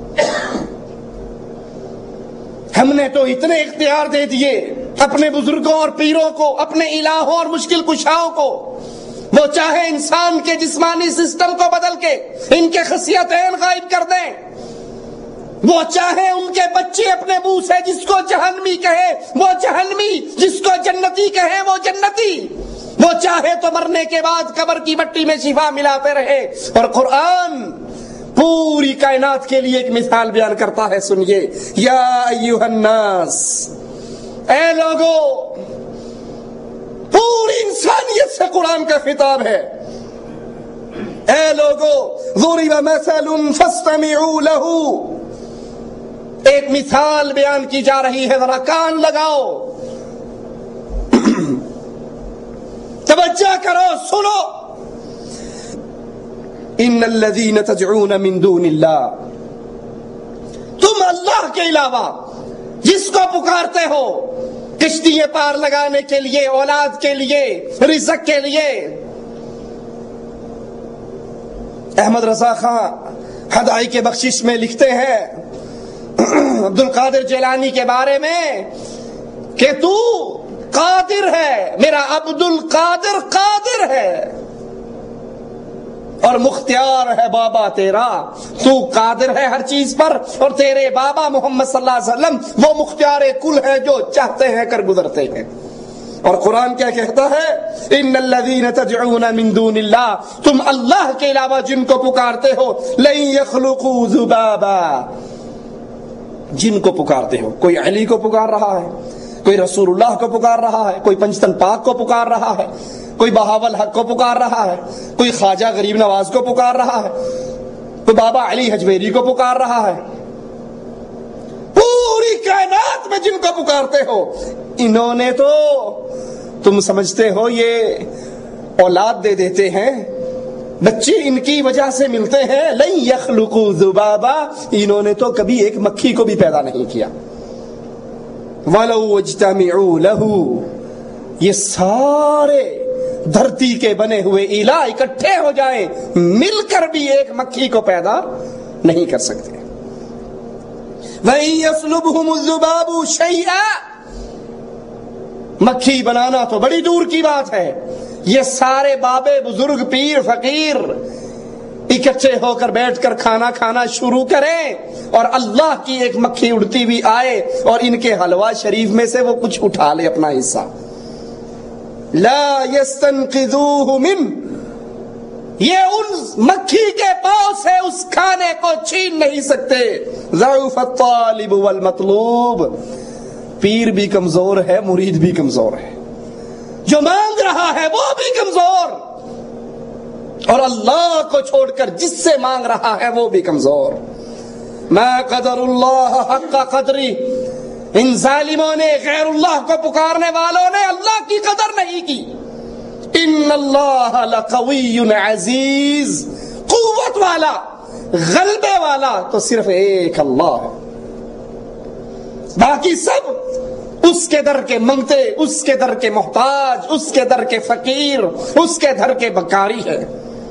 ہم نے تو اتنے اختیار دے دیے اپنے بزرگوں اور پیروں کو، اپنے الہوں اور مشکل کشاؤں کو، وہ چاہے انسان کے جسمانی سسٹم کو بدل کے ان کے خصیتین غائب کر دیں، وہ چاہے ان کے بچے اپنے منہ سے جس کو جہنمی کہے وہ جہنمی، جس کو جنتی کہے وہ جنتی، وہ چاہے تو مرنے کے بعد قبر کی مٹی میں شفا ملاتے رہے۔ اور قرآن پوری کائنات کے لیے ایک مثال بیان کرتا ہے، سنیے، یا ایھا الناس، اے لوگو، پوری انسانیت سے قرآن کا خطاب ہے، اے لوگو، ضرب مثل فاستمعوا له، ایک مثال بیان کی جا رہی ہے، ذرا کان لگاؤ، توجہ کرو، سنو۔ ان الذین تدعون من دون اللہ، تم اللہ کے علاوہ جس کو پکارتے ہو کشتییں پار لگانے کے لیے، اولاد کے لیے، رزق کے لیے۔ احمد رضا خان ہدائی کے بخشش میں لکھتے ہیں عبد القادر جیلانی کے بارے میں کہ تو قادر ہے، میرا عبد القادر قادر ہے اور مختار ہے بابا تیرا، تو قادر ہے ہر چیز پر، اور تیرے بابا محمد صلی اللہ علیہ وسلم وہ مختار کل ہے جو چاہتے ہیں کر گزرتے ہیں۔ اور قرآن کیا کہتا ہے؟ ان الذین تدعون من دون اللہ، تم اللہ کے علاوہ جن کو پکارتے ہو، لن یخلقوا ذبابا، جن کو پکارتے ہو، کوئی علی کو پکار رہا ہے، کوئی رسول اللہ کو پکار رہا ہے، کوئی پنجتن پاک کو پکار رہا ہے، کوئی بہاول حق کو پکار رہا ہے، کوئی خواجہ غریب نواز کو پکار رہا ہے، کوئی بابا علی حجویری کو پکار رہا ہے، پوری کائنات میں جن کو پکارتے ہو، انہوں نے تو تم سمجھتے ہو یہ اولاد دے دیتے ہیں، بچے ان کی وجہ سے ملتے ہیں. لن یخلقوا ذبابا, انہوں نے تو کبھی ایک مکھی کو بھی پیدا نہیں کیا. ولو اجتمعوا له, یہ سارے دھرتی کے بنے ہوئے الہ اکٹھے ہو جائیں مل کر بھی ایک مکھی کو پیدا نہیں کر سکتے. وَإِن يَسْلُبْهُمُ الذُّبَابُ شَيْئًا, مکھی بنانا تو بڑی دور کی بات ہے. یہ سارے بابے بزرگ پیر فقیر اکٹھے ہو کر بیٹھ کر کھانا کھانا شروع کریں اور اللہ کی ایک مکھی اڑتی ہوئی آئے اور ان کے حلوہ شریف میں سے وہ کچھ اٹھا لے اپنا حصہ. لا يستنقذوه من, یہ ان مکھی کے پاؤں سے اس کھانے کو چھین نہیں سکتے. ضعف الطالب والمطلوب, پیر بھی کمزور ہے, مرید بھی کمزور ہے, جو مانگ رہا ہے وہ بھی کمزور, اور اللہ کو چھوڑ کر جس سے مانگ رہا ہے وہ بھی کمزور. ما قدر اللہ حق قدری, ان ظالموں نے غیر اللہ کو پکارنے والوں نے اللہ کی قدر نہیں کی. ان اللہ لقوی عزیز, قوت والا غلبے والا تو صرف ایک اللہ ہے, باقی سب اس کے در کے منگتے, اس کے در کے محتاج, اس کے در کے فقیر, اس کے در کے بکاری ہے.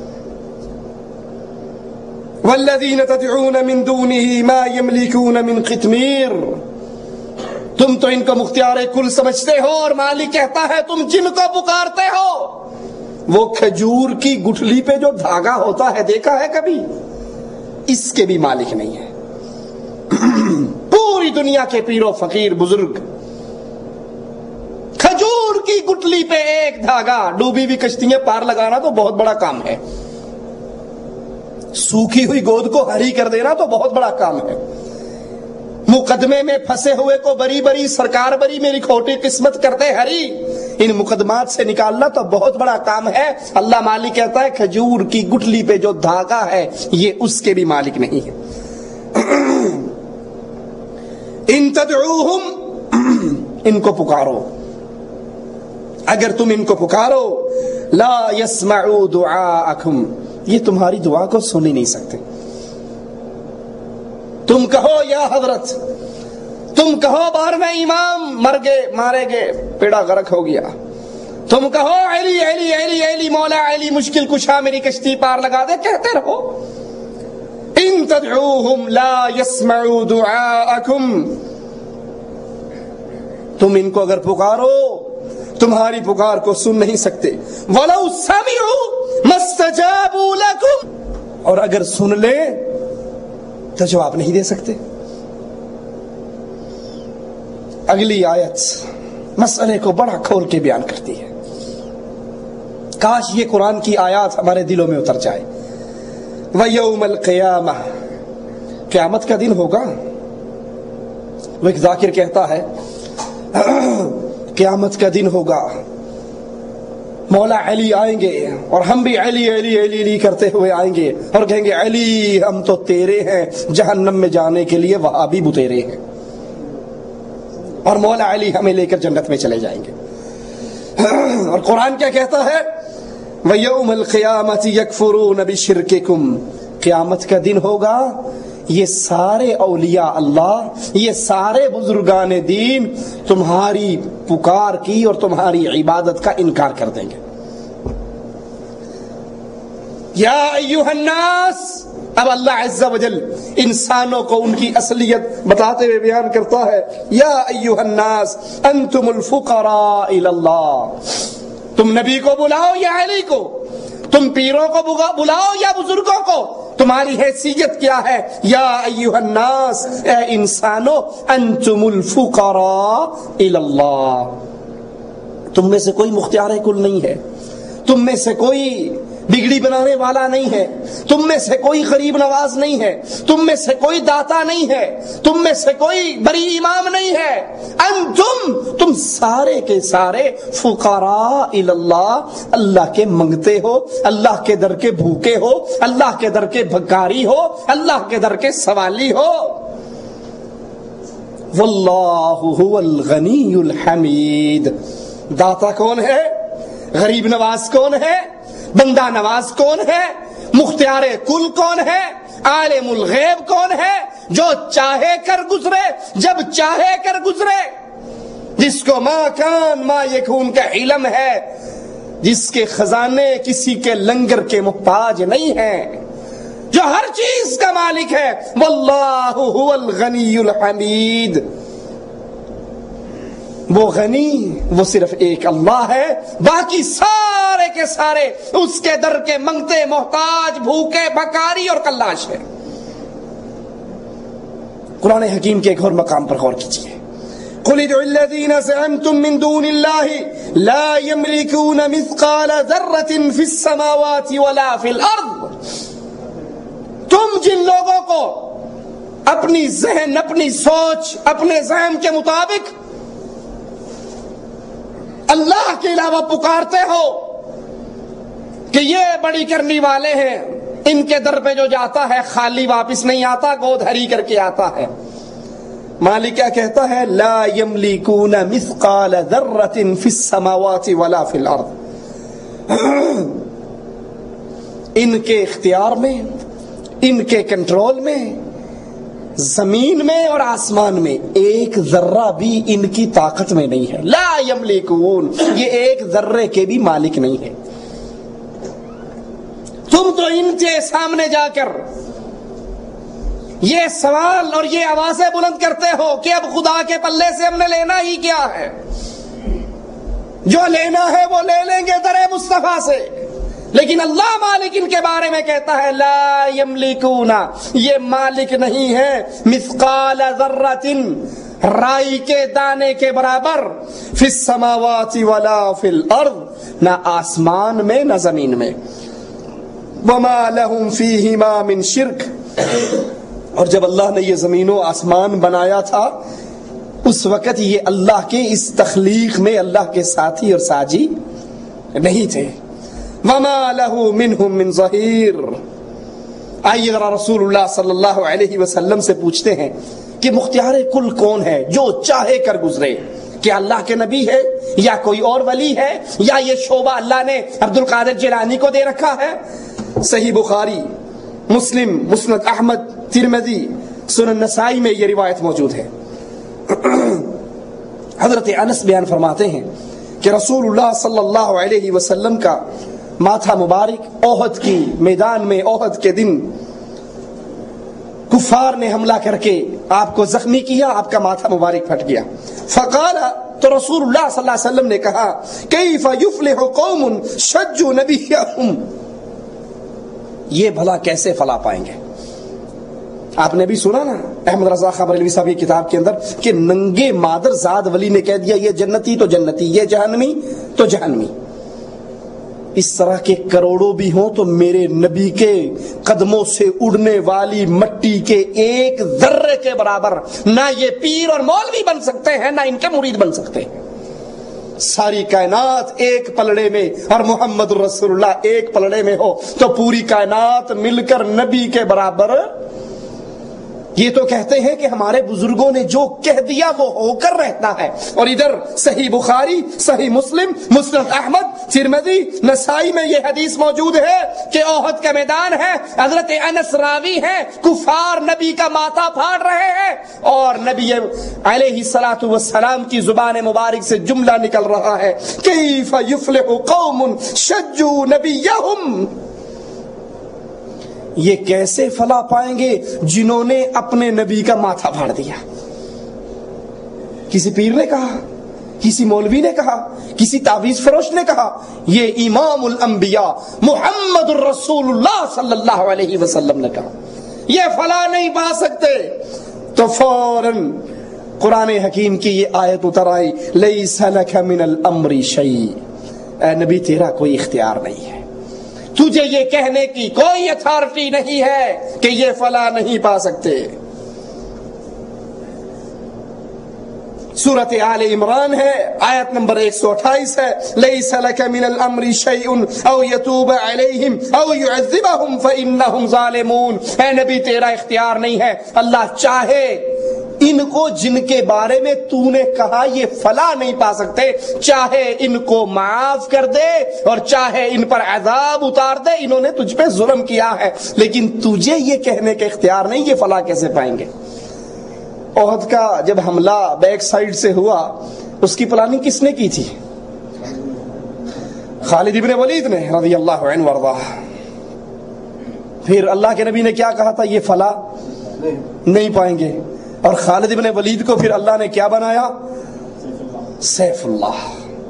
والذین تدعون من دونه ما يملكون من قطمیر, تم تو ان کو مختار کل سمجھتے ہو اور مالک کہتا ہے تم جن کو پکارتے ہو وہ کھجور کی گٹھلی پہ جو دھاگا ہوتا ہے دیکھا ہے کبھی, اس کے بھی مالک نہیں ہے. پوری دنیا کے پیرو فقیر بزرگ کھجور کی گٹھلی پہ ایک دھاگا, ڈوبی ہوئی کشتیاں پار لگانا تو بہت بڑا کام ہے, سوکھی ہوئی گود کو ہری کر دینا تو بہت بڑا کام ہے, مقدمے میں پھنسے ہوئے کو بری بری سرکار بری میری کھوٹی قسمت کرتے ہری, ان مقدمات سے نکالنا تو بہت بڑا کام ہے. اللہ مالک کہتا ہے کھجور کی گٹھلی پہ جو دھاگا ہے یہ اس کے بھی مالک نہیں ہے. ان تدعوہم, ان کو پکارو, اگر تم ان کو پکارو, لا يسمعوا دعاءکم, یہ تمہاری دعا کو سن ہی نہیں سکتے. تم کہو یا حضرت, تم کہو بار میں امام مر گئے مارے گئے پیڑا غرق ہو گیا, تم کہو علی علی علی علی مولا علی مشکل کشا میری کشتی پار لگا دے, کہتے رہو. ان تدعوہم لا يسمعوا دعاءکم, تم ان کو اگر پکارو تمہاری پکار کو سن نہیں سکتے. وَلَوْ سَمِعُوا مَا اسْتَجَابُوا لَكُمْ, اور اگر سن لیں تو جواب نہیں دے سکتے. اگلی آیت مسئلے کو بڑا کھول کے بیان کرتی ہے. کاش یہ قرآن کی آیات ہمارے دلوں میں اتر جائے. وَيَوْمَ الْقِيَامَةِ, قیامت کا دن ہوگا. وہ ایک ذاکر کہتا ہے قیامت کا دن ہوگا, مولا علی آئیں گے اور ہم بھی علی علی علی علی کرتے ہوئے آئیں گے اور کہیں گے علی ہم تو تیرے ہیں, جہنم میں جانے کے لیے وہابی بتیرے ہیں, اور مولا علی ہمیں لے کر جنت میں چلے جائیں گے. اور قرآن کیا کہتا ہے, وَيَوْمَ الْقِيَامَةِ يَكْفُرُونَ بِشِرْكِكُمْ, قیامت کا دن ہوگا یہ سارے اولیاء اللہ, یہ سارے بزرگان دین تمہاری پکار کی اور تمہاری عبادت کا انکار کر دیں گے. یا ایھا الناس, اب اللہ عز و جل انسانوں کو ان کی اصلیت بتاتے ہوئے بیان کرتا ہے. یا ایھا الناس انتم الفقراء الی اللہ, تم نبی کو بلاؤ یا علی کو, تم پیروں کو بلاؤ یا بزرگوں کو, تمہاری حیثیت کیا ہے. یا ایھا الناس, اے انسانو, انتم الفقراء الی اللہ, تم میں سے کوئی مختار کل نہیں ہے, تم میں سے کوئی بگڑی بنانے والا نہیں ہے, تم میں سے کوئی غریب نواز نہیں ہے, تم میں سے کوئی داتا نہیں ہے, تم میں سے کوئی بری امام نہیں ہے. انتم, تم سارے کے سارے فقراء الی اللہ, اللہ کے منگتے ہو, اللہ کے در کے بھوکے ہو, اللہ کے در کے بھکاری ہو, اللہ کے در کے سوالی ہو. واللہ هو الغنی الحمید, داتا کون ہے, غریب نواز کون ہے, بندہ نواز کون ہے؟ مختار کل کون ہے؟ عالم الغیب کون ہے؟ جو چاہے کر گزرے، جب چاہے کر گزرے، جس کو ما کان ما یکون کا علم ہے، جس کے خزانے کسی کے لنگر کے محتاج نہیں ہیں، جو ہر چیز کا مالک ہے۔ واللہ هو الغنی الحمید، وہ غنی وہ صرف ایک اللہ ہے، باقی سارے کے سارے اس کے در کے منگتے، محتاج، بھوکے، بھکاری اور کلاش ہے۔ قرآن حکیم کے ایک اور مقام پر غور کیجیے، قل ادعوا الذین زعمتم من دون اللہ لا یملکون مثقال ذرۃ فی السماوات ولا فی الارض۔ تم جن لوگوں کو اپنی ذہن، اپنی سوچ، اپنے ذہن کے مطابق اللہ کے علاوہ پکارتے ہو کہ یہ بڑی کرنی والے ہیں، ان کے در پہ جو جاتا ہے خالی واپس نہیں آتا، گود ہری کر کے آتا ہے۔ مالک کیا کہتا ہے؟ لا یملکون مثقال ذرۃ فی السماوات ولا فی الارض۔ ان کے اختیار میں، ان کے کنٹرول میں، زمین میں اور آسمان میں ایک ذرہ بھی ان کی طاقت میں نہیں ہے۔ لا یملکون، یہ ایک ذرے کے بھی مالک نہیں ہے۔ تم تو ان کے سامنے جا کر یہ سوال اور یہ آوازیں بلند کرتے ہو کہ اب خدا کے پلے سے ہم نے لینا ہی کیا ہے، جو لینا ہے وہ لے لیں گے در مصطفیٰ سے، لیکن اللہ مالک ان کے بارے میں کہتا ہے لا یملکون، یہ مالک نہیں ہے مثقال ذرۃ، رائی کے دانے کے برابر، فی السماوات ولا فی الارض، نہ آسمان میں نہ زمین میں، وما لہم فیہما من شرک۔ اور جب اللہ نے یہ زمین و آسمان بنایا تھا اس وقت یہ اللہ کے اس تخلیق میں اللہ کے ساتھی اور ساجی نہیں تھے۔ وما لہ منہم من ظہیر۔ آئیے ذرا رسول اللہ صلی اللہ علیہ وسلم سے پوچھتے ہیں کہ مختار کل کون ہے جو چاہے کر گزرے؟ کیا اللہ کے نبی ہے یا کوئی اور ولی ہے یا یہ شعبہ اللہ نے عبد القادر جیلانی کو دے رکھا ہے؟ صحیح بخاری، مسلم، مسند احمد، ترمذی، سنن نسائی میں یہ روایت موجود ہے۔ حضرت انس بیان فرماتے ہیں کہ رسول اللہ صلی اللہ علیہ وسلم کا ماتھا مبارک احد کی میدان میں، احد کے دن کفار نے حملہ کر کے آپ کو زخمی کیا، آپ کا ماتھا مبارک پھٹ گیا۔ فقال، تو رسول اللہ صلی اللہ علیہ وسلم نے کہا کیف یفلح قوم شجوا نبیہم، یہ بھلا کیسے فلاح پائیں گے؟ آپ نے بھی سنا نا احمد رضا خان بریلوی صاحب کی کتاب کے اندر کہ ننگے مادر زاد ولی نے کہہ دیا یہ جنتی تو جنتی، یہ جہنمی تو جہنمی۔ اس طرح کے کروڑوں بھی ہوں تو میرے نبی کے قدموں سے اڑنے والی مٹی کے ایک ذرے کے برابر نہ یہ پیر اور مولوی بن سکتے ہیں، نہ ان کے مرید بن سکتے ہیں۔ ساری کائنات ایک پلڑے میں اور محمد رسول اللہ ایک پلڑے میں ہو تو پوری کائنات مل کر نبی کے برابر، یہ تو کہتے ہیں کہ ہمارے بزرگوں نے جو کہہ دیا وہ ہو کر رہتا ہے۔ اور ادھر صحیح بخاری، صحیح مسلم، مسند احمد، ترمذی، نسائی میں یہ حدیث موجود ہے کہ احد کا میدان ہے، حضرت انس راوی ہیں، کفار نبی کا ماتھا پھاڑ رہے ہیں اور نبی علیہ الصلوۃ والسلام کی زبان مبارک سے جملہ نکل رہا ہے کیف یفلح قوم شجوا نبیہم، یہ کیسے فلاح پائیں گے جنہوں نے اپنے نبی کا ماتھا پھاڑ دیا۔ کسی پیر نے کہا، کسی مولوی نے کہا، کسی تعویذ فروش نے کہا، یہ امام الانبیاء محمد الرسول اللہ صلی اللہ علیہ وسلم نے کہا یہ فلاح نہیں پا سکتے۔ تو فوراً قرآن حکیم کی یہ آیت اتر آئی لیس لک من الامر شیء، اے نبی تیرا کوئی اختیار نہیں ہے، تجھے یہ کہنے کی کوئی اتھارٹی نہیں ہے کہ یہ فلاح نہیں پا سکتے۔ سورۃ آل عمران ہے، آیت نمبر ایک سو اٹھائیس ہے لیس لک من الامر شیء او یتوب علیہم او یعذبہم فانہم ظالمون، اے نبی تیرا اختیار نہیں ہے، اللہ چاہے ان کو جن کے بارے میں تو نے کہا یہ فلاح نہیں پا سکتے، چاہے ان کو معاف کر دے اور چاہے ان پر عذاب اتار دے، انہوں نے تجھ پہ ظلم کیا ہے، لیکن تجھے یہ کہنے کا اختیار نہیں یہ فلاح کیسے پائیں گے۔ احد کا جب حملہ بیک سائیڈ سے ہوا، اس کی پلاننگ کس نے کی تھی؟ خالد ابن ولید نے رضی اللہ عنہ وارضاہ۔ پھر اللہ کے نبی نے کیا کہا تھا؟ یہ فلاح نہیں پائیں گے، اور خالد ابن ولید کو پھر اللہ نے کیا بنایا؟ سیف اللہ۔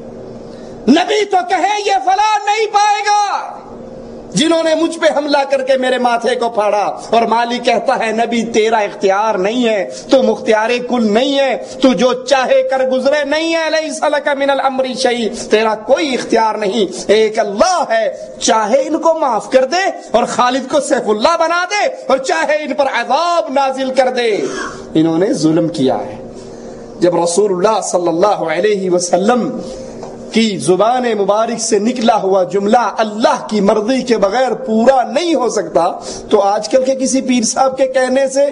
نبی تو کہے یہ فلاح نہیں پائے گا جنہوں نے مجھ پہ حملہ کر کے میرے ماتھے کو پھاڑا، اور مالک کہتا ہے نبی تیرا اختیار نہیں ہے، تو مختار کل نہیں ہے، تو جو چاہے کر گزرے نہیں ہے، لیس لک من الامر شیء، تیرا کوئی اختیار نہیں، ایک اللہ ہے، چاہے ان کو معاف کر دے اور خالد کو سیف اللہ بنا دے، اور چاہے ان پر عذاب نازل کر دے۔ انہوں نے ظلم کیا ہے۔ جب رسول اللہ صلی اللہ علیہ وسلم کی زبان مبارک سے نکلا ہوا جملہ اللہ کی مرضی کے بغیر پورا نہیں ہو سکتا، تو آج کل کے کسی پیر صاحب کے کہنے سے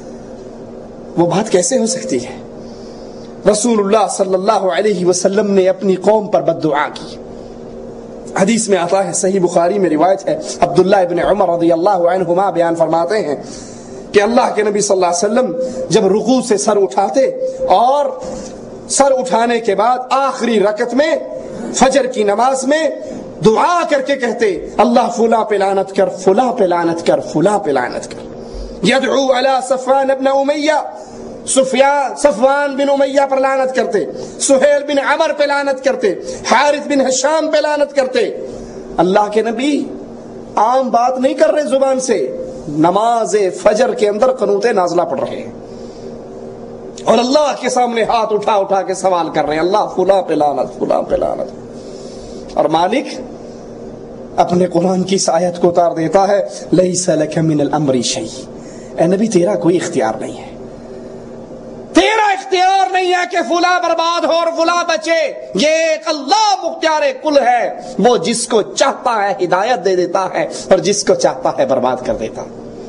وہ بات کیسے ہو سکتی ہے؟ رسول اللہ صلی اللہ علیہ وسلم نے اپنی قوم پر بد دعا کی۔ حدیث میں آتا ہے، صحیح بخاری میں روایت ہے، عبداللہ ابن عمر رضی اللہ عنہما بیان فرماتے ہیں کہ اللہ کے نبی صلی اللہ علیہ وسلم جب رکوع سے سر اٹھاتے اور سر اٹھانے کے بعد آخری رکعت میں فجر کی نماز میں دعا کر کے کہتے، اللہ فلاں پہ لعنت کر، فلاں پہ لعنت کر، فلاں پہ لعنت کر۔ یدعو علی صفوان ابن امیہ، سفیان صفوان بن امیہ پر لعنت کرتے، سہیل بن عمر پہ لعنت کرتے، حارث بن ہشام پہ لعنت کرتے۔ اللہ کے نبی عام بات نہیں کر رہے زبان سے، نماز فجر کے اندر قنوت نازلہ پڑھ رہے ہیں، اور اللہ کے سامنے ہاتھ اٹھا اٹھا کے سوال کر رہے ہیں، اللہ فلاں پہ لعنت، فلاں پہ لعنت۔ اور مالک اپنے قرآن کی اس آیت کو اتار دیتا ہے، لیس لک من الامر شیء، اے نبی تیرا کوئی اختیار نہیں ہے، تیرا اختیار نہیں ہے کہ فلاں برباد ہو اور فلاں بچے، یہ ایک اللہ مختار کل ہے، وہ جس کو چاہتا ہے ہدایت دے دیتا ہے اور جس کو چاہتا ہے برباد کر دیتا۔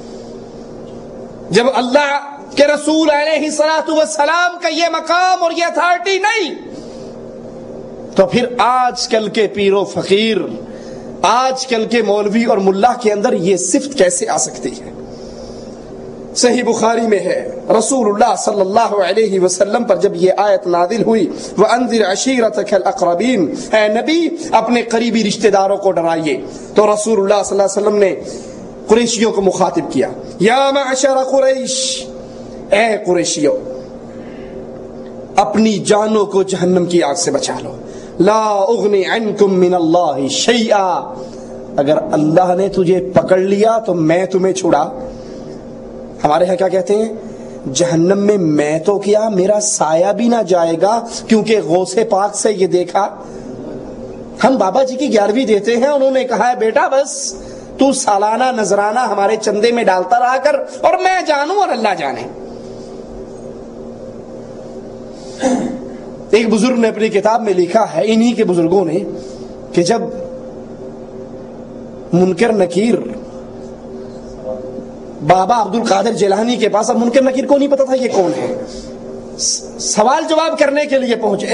جب اللہ کہ رسول علیہ الصلوۃ والسلام کا یہ مقام اور یہ اتھارٹی نہیں، تو پھر آج کل کے پیر و فقیر، آج کل کے مولوی اور ملا کے اندر یہ صفت کیسے آ سکتی ہے؟ صحیح بخاری میں ہے، رسول اللہ صلی اللہ علیہ وسلم پر جب یہ آیت نازل ہوئی، وَأَنذِرْ عَشِيرَتَكَ الْأَقْرَبِينَ، اے نبی اپنے قریبی رشتہ داروں کو ڈرائیے، تو رسول اللہ صلی اللہ علیہ وسلم نے قریشیوں کو مخاطب کیا، یا معشر قریش، اے قریشیوں اپنی جانوں کو جہنم کی آگ سے بچا لو، لا اغنی عنکم من اللہ شیئا، اگر اللہ نے تجھے پکڑ لیا تو میں تمہیں چھڑا۔ ہمارے ہاں کیا کہتے ہیں؟ جہنم میں میں تو کیا میرا سایہ بھی نہ جائے گا، کیونکہ غوث پاک سے یہ دیکھا۔ ہم بابا جی کی گیارہویں دیتے ہیں، انہوں نے کہا ہے بیٹا بس تو سالانہ نذرانہ ہمارے چندے میں ڈالتا رہا کر، اور میں جانوں اور اللہ جانے۔ ایک بزرگ نے اپنی کتاب میں لکھا ہے، انہی کے بزرگوں نے، کہ جب منکر نکیر بابا عبد القادر جیلانی کے پاس، اب منکر نکیر کو نہیں پتا تھا یہ کون ہے، سوال جواب کرنے کے لیے پہنچے،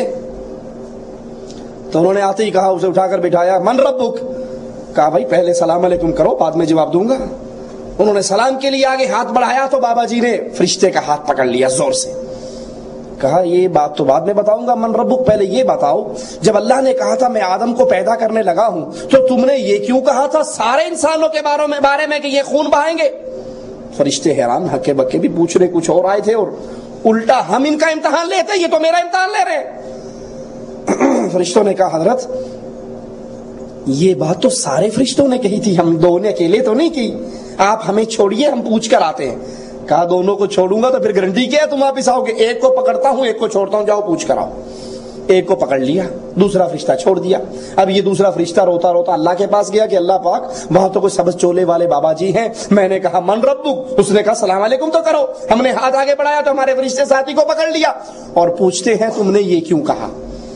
تو انہوں نے آتے ہی کہا، اسے اٹھا کر بٹھایا، من ربک، کہا بھائی پہلے سلام علیکم کرو بعد میں جواب دوں گا۔ انہوں نے سلام کے لیے آگے ہاتھ بڑھایا تو بابا جی نے فرشتے کا ہاتھ پکڑ لیا زور سے، کہا یہ بات تو بعد میں بتاؤں گا، من ربک پہلے یہ بتاؤ، جب اللہ نے کہا تھا میں آدم کو پیدا کرنے لگا ہوں تو تم نے یہ کیوں کہا تھا سارے انسانوں کے بارے میں بارے میں کہ یہ خون بہائیں گے؟ فرشتے حیران، ہکے بکے بھی پوچھ رہے، کچھ اور آئے تھے، اور الٹا ہم ان کا امتحان لیتے، یہ تو میرا امتحان لے رہے۔ فرشتوں نے کہا حضرت یہ بات تو سارے فرشتوں نے کہی تھی، ہم دو نے اکیلے تو نہیں کی، آپ ہمیں چھوڑیے ہم پوچھ کر آتے ہیں۔ کہا دونوں کو چھوڑوں گا تو پھر گارنٹی کیا ہے تم واپس آؤ گے؟ ایک کو پکڑتا ہوں ایک کو چھوڑتا ہوں، جاؤ پوچھ کر آؤ۔ ایک کو پکڑ لیا، دوسرا فرشتہ چھوڑ دیا۔ اب یہ دوسرا فرشتہ روتا روتا اللہ کے پاس گیا کہ اللہ پاک وہاں تو کوئی سبز چولے والے بابا جی ہیں، میں نے کہا من ربک، اس نے کہا سلام علیکم تو کرو، ہم نے ہاتھ آگے بڑھایا تو ہمارے فرشتے ساتھی کو پکڑ لیا اور پوچھتے ہیں تم نے یہ کیوں کہا؟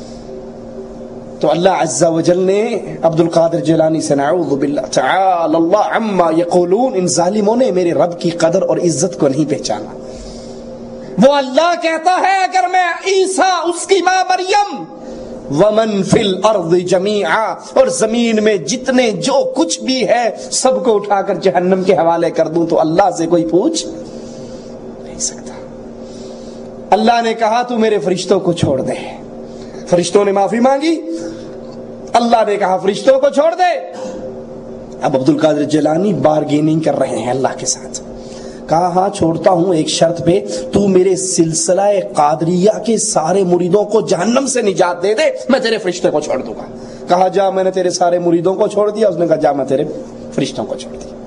تو اللہ عز و جل نے عبد القادر جیلانی سے، نعوذ باللہ تعالی اللہ عما یقولون، ان ظالموں نے میرے رب کی قدر اور عزت کو نہیں پہچانا۔ وہ اللہ کہتا ہے اگر میں عیسیٰ، اس کی ماں مریم، ومن فی الارض جمیعا، اور زمین میں جتنے جو کچھ بھی ہے سب کو اٹھا کر جہنم کے حوالے کر دوں تو اللہ سے کوئی پوچھ نہیں سکتا۔ اللہ نے کہا تو میرے فرشتوں کو چھوڑ دے، فرشتوں نے معافی مانگی، اللہ نے کہا فرشتوں کو چھوڑ دے۔ اب عبد القادر جیلانی بارگیننگ کر رہے ہیں اللہ کے ساتھ، کہا ہاں چھوڑتا ہوں ایک شرط پہ، تو میرے سلسلہ قادریہ کے سارے مریدوں کو جہنم سے نجات دے دے، میں تیرے فرشتے کو چھوڑ دوں گا۔ کہا جا، میں نے تیرے سارے مریدوں کو چھوڑ دیا۔ اس نے کہا جا، میں تیرے فرشتوں کو چھوڑ دیا۔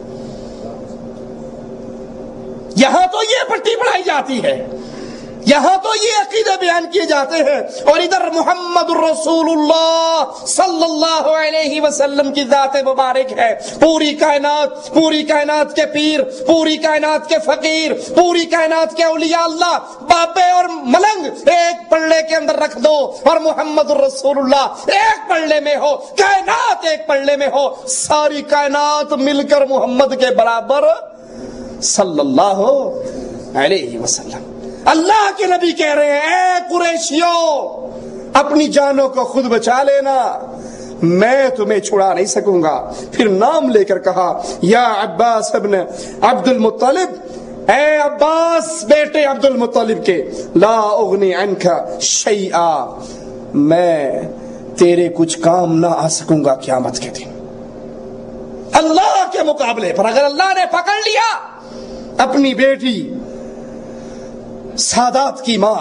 یہاں تو یہ پٹی پڑھائی جاتی ہے، یہاں تو یہ عقیدے بیان کیے جاتے ہیں، اور ادھر محمد الرسول اللہ صلی اللہ علیہ وسلم کی ذات مبارک ہے، پوری کائنات، پوری کائنات کے پیر، پوری کائنات کے فقیر، پوری کائنات کے اولیاء اللہ، بابے اور ملنگ ایک پلڑے کے اندر رکھ دو اور محمد الرسول اللہ ایک پلڑے میں ہو، کائنات ایک پلڑے میں ہو، ساری کائنات مل کر محمد کے برابر صلی اللہ علیہ وسلم۔ اللہ کے نبی کہہ رہے ہیں اے قریشیوں، اپنی جانوں کو خود بچا لینا، میں تمہیں چھڑا نہیں سکوں گا۔ پھر نام لے کر کہا یا عباس ابن عبد المطلب، اے عباس بیٹے عبد المطلب کے، لا اغنی عنک شیئا، میں تیرے کچھ کام نہ آ سکوں گا قیامت کے دن۔ اللہ کے مقابلے پر اگر اللہ نے پکڑ لیا اپنی بیٹی سادات کی ماں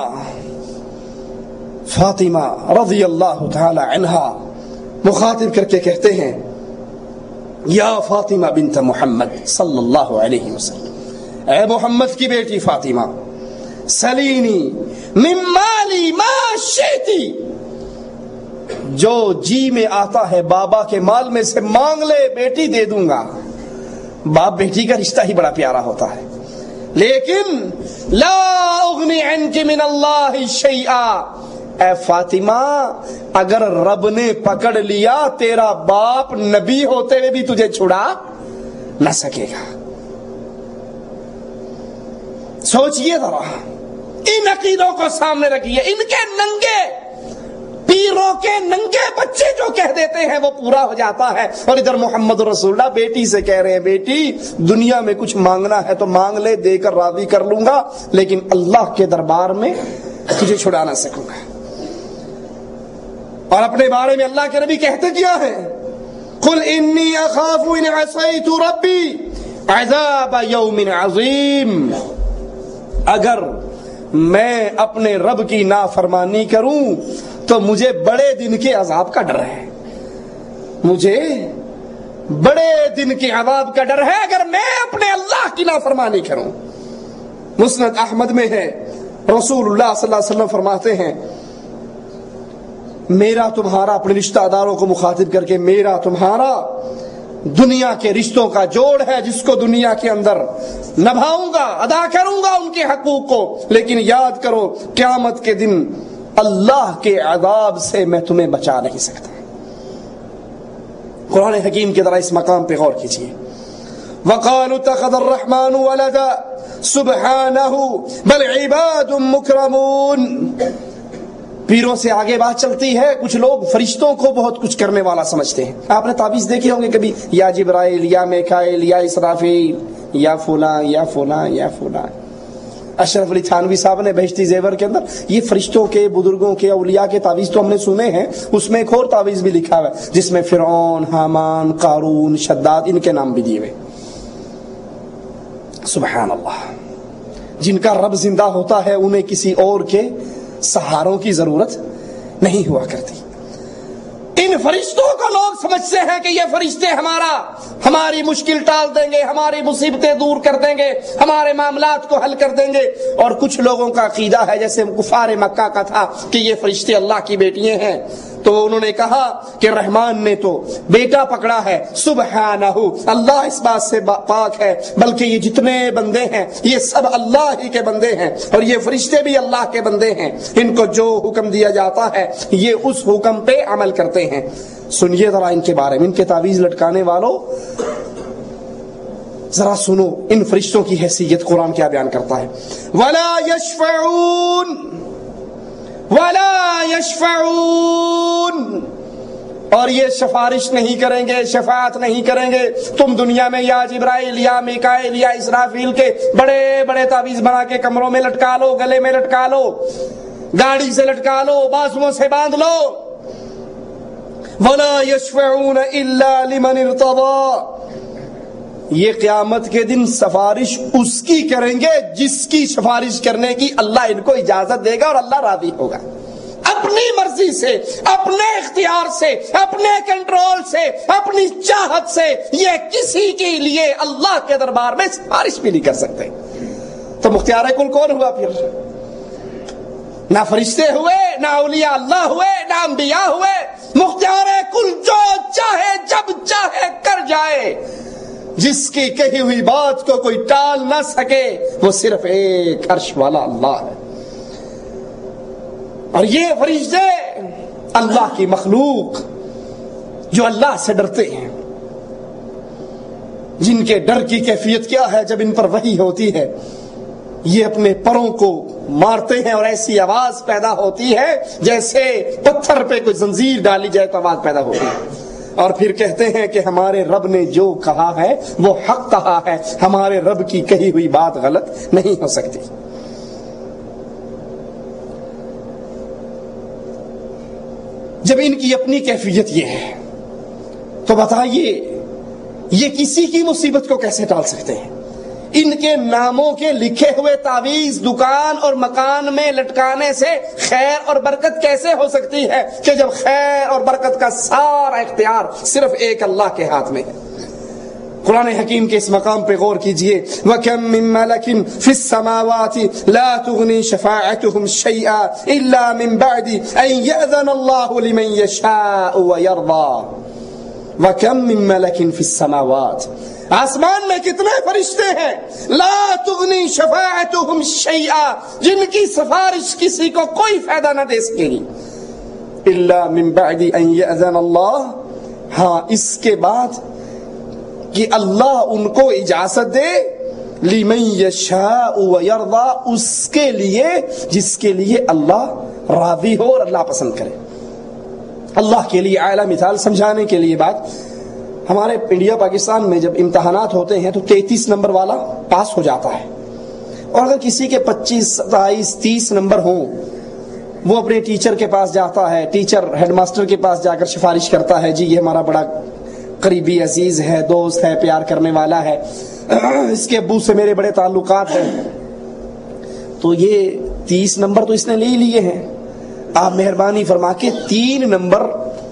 فاطمہ رضی اللہ تعالی عنہا، مخاطب کر کے کہتے ہیں یا فاطمہ بنت محمد صلی اللہ علیہ وسلم، اے محمد کی بیٹی فاطمہ، سلینی من مالی ما شئتی، جو جی میں آتا ہے بابا کے مال میں سے مانگ لے، بیٹی دے دوں گا۔ باپ بیٹی کا رشتہ ہی بڑا پیارا ہوتا ہے، لیکن لا اغنی عنک من اللہ شیئا، اے فاطمہ اگر رب نے پکڑ لیا تیرا باپ نبی ہوتے ہوئے بھی تجھے چھڑا نہ سکے گا۔ سوچئے ذرا، ان عقیدوں کو سامنے رکھیے، ان کے ننگے پیروں کے ننگے بچے جو کہہ دیتے ہیں وہ پورا ہو جاتا ہے، اور ادھر محمد رسول اللہ بیٹی سے کہہ رہے ہیں بیٹی دنیا میں کچھ مانگنا ہے تو مانگ لے، دے کر راضی کر لوں گا، لیکن اللہ کے دربار میں تجھے چھڑا نہ سکوں گا۔ اور اپنے بارے میں اللہ کے نبی کہتے کیا ہے؟ قل انی اخاف ان عصیت ربی عذاب یوم عظیم، اگر میں اپنے رب کی نافرمانی کروں تو مجھے بڑے دن کے عذاب کا ڈر ہے، مجھے بڑے دن کے عذاب کا ڈر ہے اگر میں اپنے اللہ کی نافرمانی کروں۔ مسند احمد میں ہے رسول اللہ صلی اللہ علیہ وسلم فرماتے ہیں میرا تمہارا، اپنے رشتہ داروں کو مخاطب کر کے، میرا تمہارا دنیا کے رشتوں کا جوڑ ہے جس کو دنیا کے اندر نبھاؤں گا، ادا کروں گا ان کے حقوق کو، لیکن یاد کرو قیامت کے دن اللہ کے عذاب سے میں تمہیں بچا نہیں سکتا۔ قرآن حکیم کے ذرا اس مقام پہ غور کیجیے۔ وَقَالُوا اتَّخَذَ الرَّحْمَنُ وَلَدًا سُبْحَانَهُ بَلْ عِبَادٌ مُكْرَمُونَ۔ پیروں سے آگے بات چلتی ہے، کچھ لوگ فرشتوں کو بہت کچھ کرنے والا سمجھتے ہیں۔ آپ نے تعویذ دیکھے ہوں گے کبھی، یا جبرائیل یا میکائیل یا اسرافیل یا فلاں یا فلاں یا فلاں۔ اشرف علی تھانوی صاحب نے بہشتی زیور کے اندر یہ فرشتوں کے، بزرگوں کے، اولیاء کے تعویذ تو ہم نے سنے ہیں، اس میں ایک اور تعویذ بھی لکھا ہوا ہے جس میں فرعون، حامان، قارون، شداد ان کے نام بھی دیے ہوئے۔ سبحان اللہ، جن کا رب زندہ ہوتا ہے انہیں کسی اور کے سہاروں کی ضرورت نہیں ہوا کرتی۔ ان فرشتوں کو لوگ سمجھتے ہیں کہ یہ فرشتے ہمارا ہماری مشکل ٹال دیں گے، ہماری مصیبتیں دور کر دیں گے، ہمارے معاملات کو حل کر دیں گے۔ اور کچھ لوگوں کا عقیدہ ہے جیسے کفار مکہ کا تھا کہ یہ فرشتے اللہ کی بیٹیاں ہیں، تو انہوں نے کہا کہ رحمان نے تو بیٹا پکڑا ہے، سبحانہ، اللہ اس بات سے پاک ہے، بلکہ یہ جتنے بندے ہیں یہ سب اللہ ہی کے بندے ہیں، اور یہ فرشتے بھی اللہ کے بندے ہیں، ان کو جو حکم دیا جاتا ہے یہ اس حکم پہ عمل کرتے ہیں۔ سنیے ذرا ان کے بارے میں، ان کے تعویذ لٹکانے والوں، ذرا سنو ان فرشتوں کی حیثیت قرآن کیا بیان کرتا ہے. ولا یشفعون ولا یشفعون، اور یہ سفارش نہیں کریں گے، شفاعت نہیں کریں گے. تم دنیا میں یا جبرائیل یا میکائیل یا اسرافیل کے بڑے بڑے تعویذ بنا کے کمروں میں لٹکا لو، گلے میں لٹکا لو، گاڑی سے لٹکا لو، بازوؤں سے باندھ لو. ولا یشفعون الا لمن ارتضى، یہ قیامت کے دن سفارش اس کی کریں گے جس کی سفارش کرنے کی اللہ ان کو اجازت دے گا اور اللہ راضی ہوگا. اپنی مرضی سے، اپنے اختیار سے، اپنے کنٹرول سے، اپنی چاہت سے یہ کسی کے لیے اللہ کے دربار میں سفارش بھی نہیں کر سکتے. تو مختار کل کون ہوا پھر؟ نہ فرشتے ہوئے، نہ اولیاء اللہ ہوئے، نہ انبیاء ہوئے. مختار کل جو چاہے جب چاہے کر جائے، جس کی کہی ہوئی بات کو کوئی ٹال نہ سکے، وہ صرف ایک عرش والا اللہ ہے. اور یہ فرشتے اللہ کی مخلوق جو اللہ سے ڈرتے ہیں، جن کے ڈر کی کیفیت کیا ہے؟ جب ان پر وحی ہوتی ہے یہ اپنے پروں کو مارتے ہیں اور ایسی آواز پیدا ہوتی ہے جیسے پتھر پہ کوئی زنجیر ڈالی جائے تو آواز پیدا ہوتی ہے. اور پھر کہتے ہیں کہ ہمارے رب نے جو کہا ہے وہ حق کہا ہے، ہمارے رب کی کہی ہوئی بات غلط نہیں ہو سکتی. جب ان کی اپنی کیفیت یہ ہے تو بتائیے یہ کسی کی مصیبت کو کیسے ٹال سکتے ہیں؟ ان کے ناموں کے لکھے ہوئے تعویذ دکان اور مکان میں لٹکانے سے خیر اور برکت کیسے ہو سکتی ہے کہ جب خیر اور برکت کا سارا اختیار صرف ایک اللہ کے ہاتھ میں ہے. قرآن حکیم کے اس مقام پہ غور کیجئے. وَكَم مِّن مَّلَكٍ فِي السَّمَاوَاتِ لَا تُغْنِي شَفَاعَتُهُمْ شَيْئًا إِلَّا مِن بَعْدِ أَن يَأْذَنَ اللَّهُ لِمَن يَشَاءُ وَيَرْضَىٰ. وَكَم مِّن مَّلَكٍ فِي السَّمَاوَاتِ، آسمان میں کتنے فرشتے ہیں، لا تغنی شفاعتهم شیئا، جن کی سفارش کسی کو کوئی فائدہ نہ دے سکے گی، الا من بعد ان یأذن اللہ، ہاں اس کے بعد کہ اللہ ان کو اجازت دے، لمن یشاء ویرضی، اس کے لیے جس کے لیے اللہ راضی ہو اور اللہ پسند کرے. اللہ کے لیے اعلیٰ مثال سمجھانے کے لیے بات، ہمارے انڈیا پاکستان میں جب امتحانات ہوتے ہیں تو تینتیس نمبر والا پاس ہو جاتا ہے، اور اگر کسی کے پچیس ستائیس تیس نمبر ہوں وہ اپنے ٹیچر کے پاس جاتا ہے، ٹیچر ہیڈ ماسٹر کے پاس جا کر سفارش کرتا ہے، جی یہ ہمارا بڑا قریبی عزیز ہے، دوست ہے، پیار کرنے والا ہے، اس کے ابو سے میرے بڑے تعلقات ہیں، تو یہ تیس نمبر تو اس نے لے ہی لیے ہیں، آپ مہربانی فرما کے تین نمبر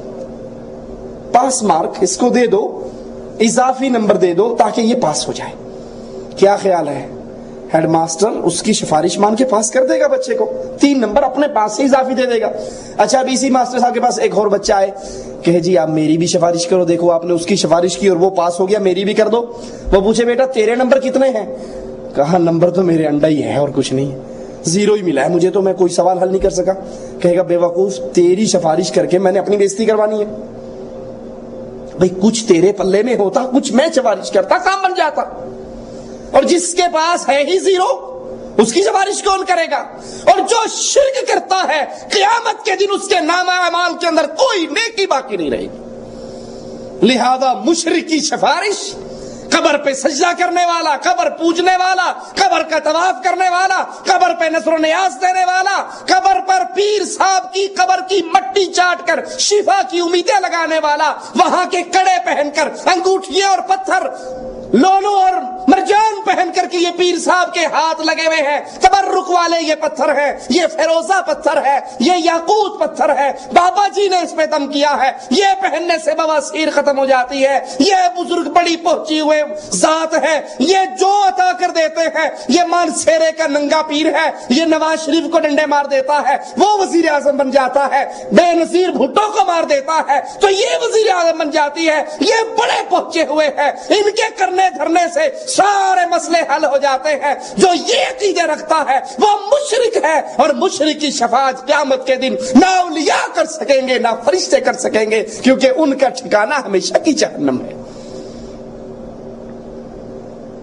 پاس مارک اس کو دے دو، اضافی نمبر دے دو تاکہ یہ پاس ہو جائے. کیا خیال ہے؟ ہیڈ ماسٹر اس کی سفارش مان کے پاس کر دے گا بچے کو، تین نمبر اپنے پاس سے اضافی دے دے گا. اچھا اب اسی ماسٹر صاحب کے پاس ایک اور بچہ آئے کہ جی آپ میری بھی سفارش کرو، دیکھو آپ نے اس کی سفارش کی اور وہ پاس ہو گیا، میری بھی کر دو. وہ پوچھے بیٹا تیرے نمبر کتنے ہیں؟ کہا نمبر تو میرے انڈا ہی ہے اور کچھ نہیں، زیرو ہی ملا ہے مجھے، تو میں کوئی سوال حل نہیں کر سکا. کہے گا بے وقوف، تیری سفارش کر کے میں نے اپنی بےزتی کروانی ہے. بھئی کچھ تیرے پلے میں ہوتا، کچھ میں سفارش کرتا، کام بن جاتا. اور جس کے پاس ہے ہی زیرو اس کی سفارش کون کرے گا؟ اور جو شرک کرتا ہے قیامت کے دن اس کے نامہ اعمال کے اندر کوئی نیکی باقی نہیں رہے گی. لہذا مشرک کی سفارش، قبر پہ سجدہ کرنے والا، قبر پوجنے والا، قبر کا طواف کرنے والا، قبر پہ نذر و نیاز دینے والا، قبر پر پیر صاحب کی قبر کی مٹی چاٹ کر شفا کی امیدیں لگانے والا، وہاں کے کڑے پہن کر، انگوٹھیاں اور پتھر، لولو اور مرجان پہن کر کے یہ پیر صاحب کے ہاتھ لگے ہوئے ہیں، تبرک والے یہ پتھر ہے، یہ فیروزہ پتھر ہے، یہ یاقوت پتھر ہے، بابا جی نے اس پہ دم کیا ہے، یہ پہننے سے بواسیر ختم ہو جاتی ہے، یہ بزرگ بڑی پہنچی ہوئے ذات ہے، یہ جو عطا کر دیتے ہیں، یہ مانسیرے کا ننگا پیر ہے، یہ نواز شریف کو ڈنڈے مار دیتا ہے، وہ وزیر اعظم بن جاتا ہے، بے نظیر بھٹو کو مار دیتا ہے تو یہ وزیر اعظم بن جاتی ہے، یہ بڑے پہنچے ہوئے ہیں، ان کے کرنے دھرنے سے سارے مسئلے حل ہو جاتے ہیں. جو یہ عقیدے رکھتا ہے وہ مشرک ہے، اور مشرک کی شفاعت قیامت کے دن نہ اولیاء کر سکیں گے نہ فرشتے کر سکیں گے، کیونکہ ان کا ٹھکانہ ہمیشہ کی جہنم ہے.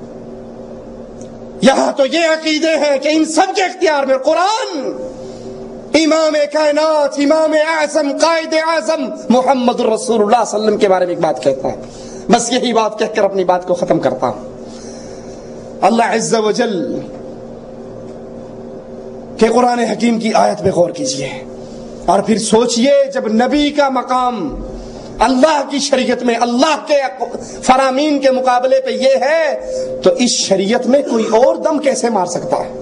یہاں تو یہ عقیدے ہیں کہ ان سب کے اختیار میں قرآن امام کائنات، امام اعظم، قائد اعظم محمد الرسول اللہ صلی اللہ علیہ وسلم کے بارے میں ایک بات کہتا ہے. بس یہی بات کہہ کر اپنی بات کو ختم کرتا ہوں. اللہ عز و جل کہ قرآن حکیم کی آیت پہ غور کیجئے اور پھر سوچئے، جب نبی کا مقام اللہ کی شریعت میں اللہ کے فرامین کے مقابلے پہ یہ ہے، تو اس شریعت میں کوئی اور دم کیسے مار سکتا ہے؟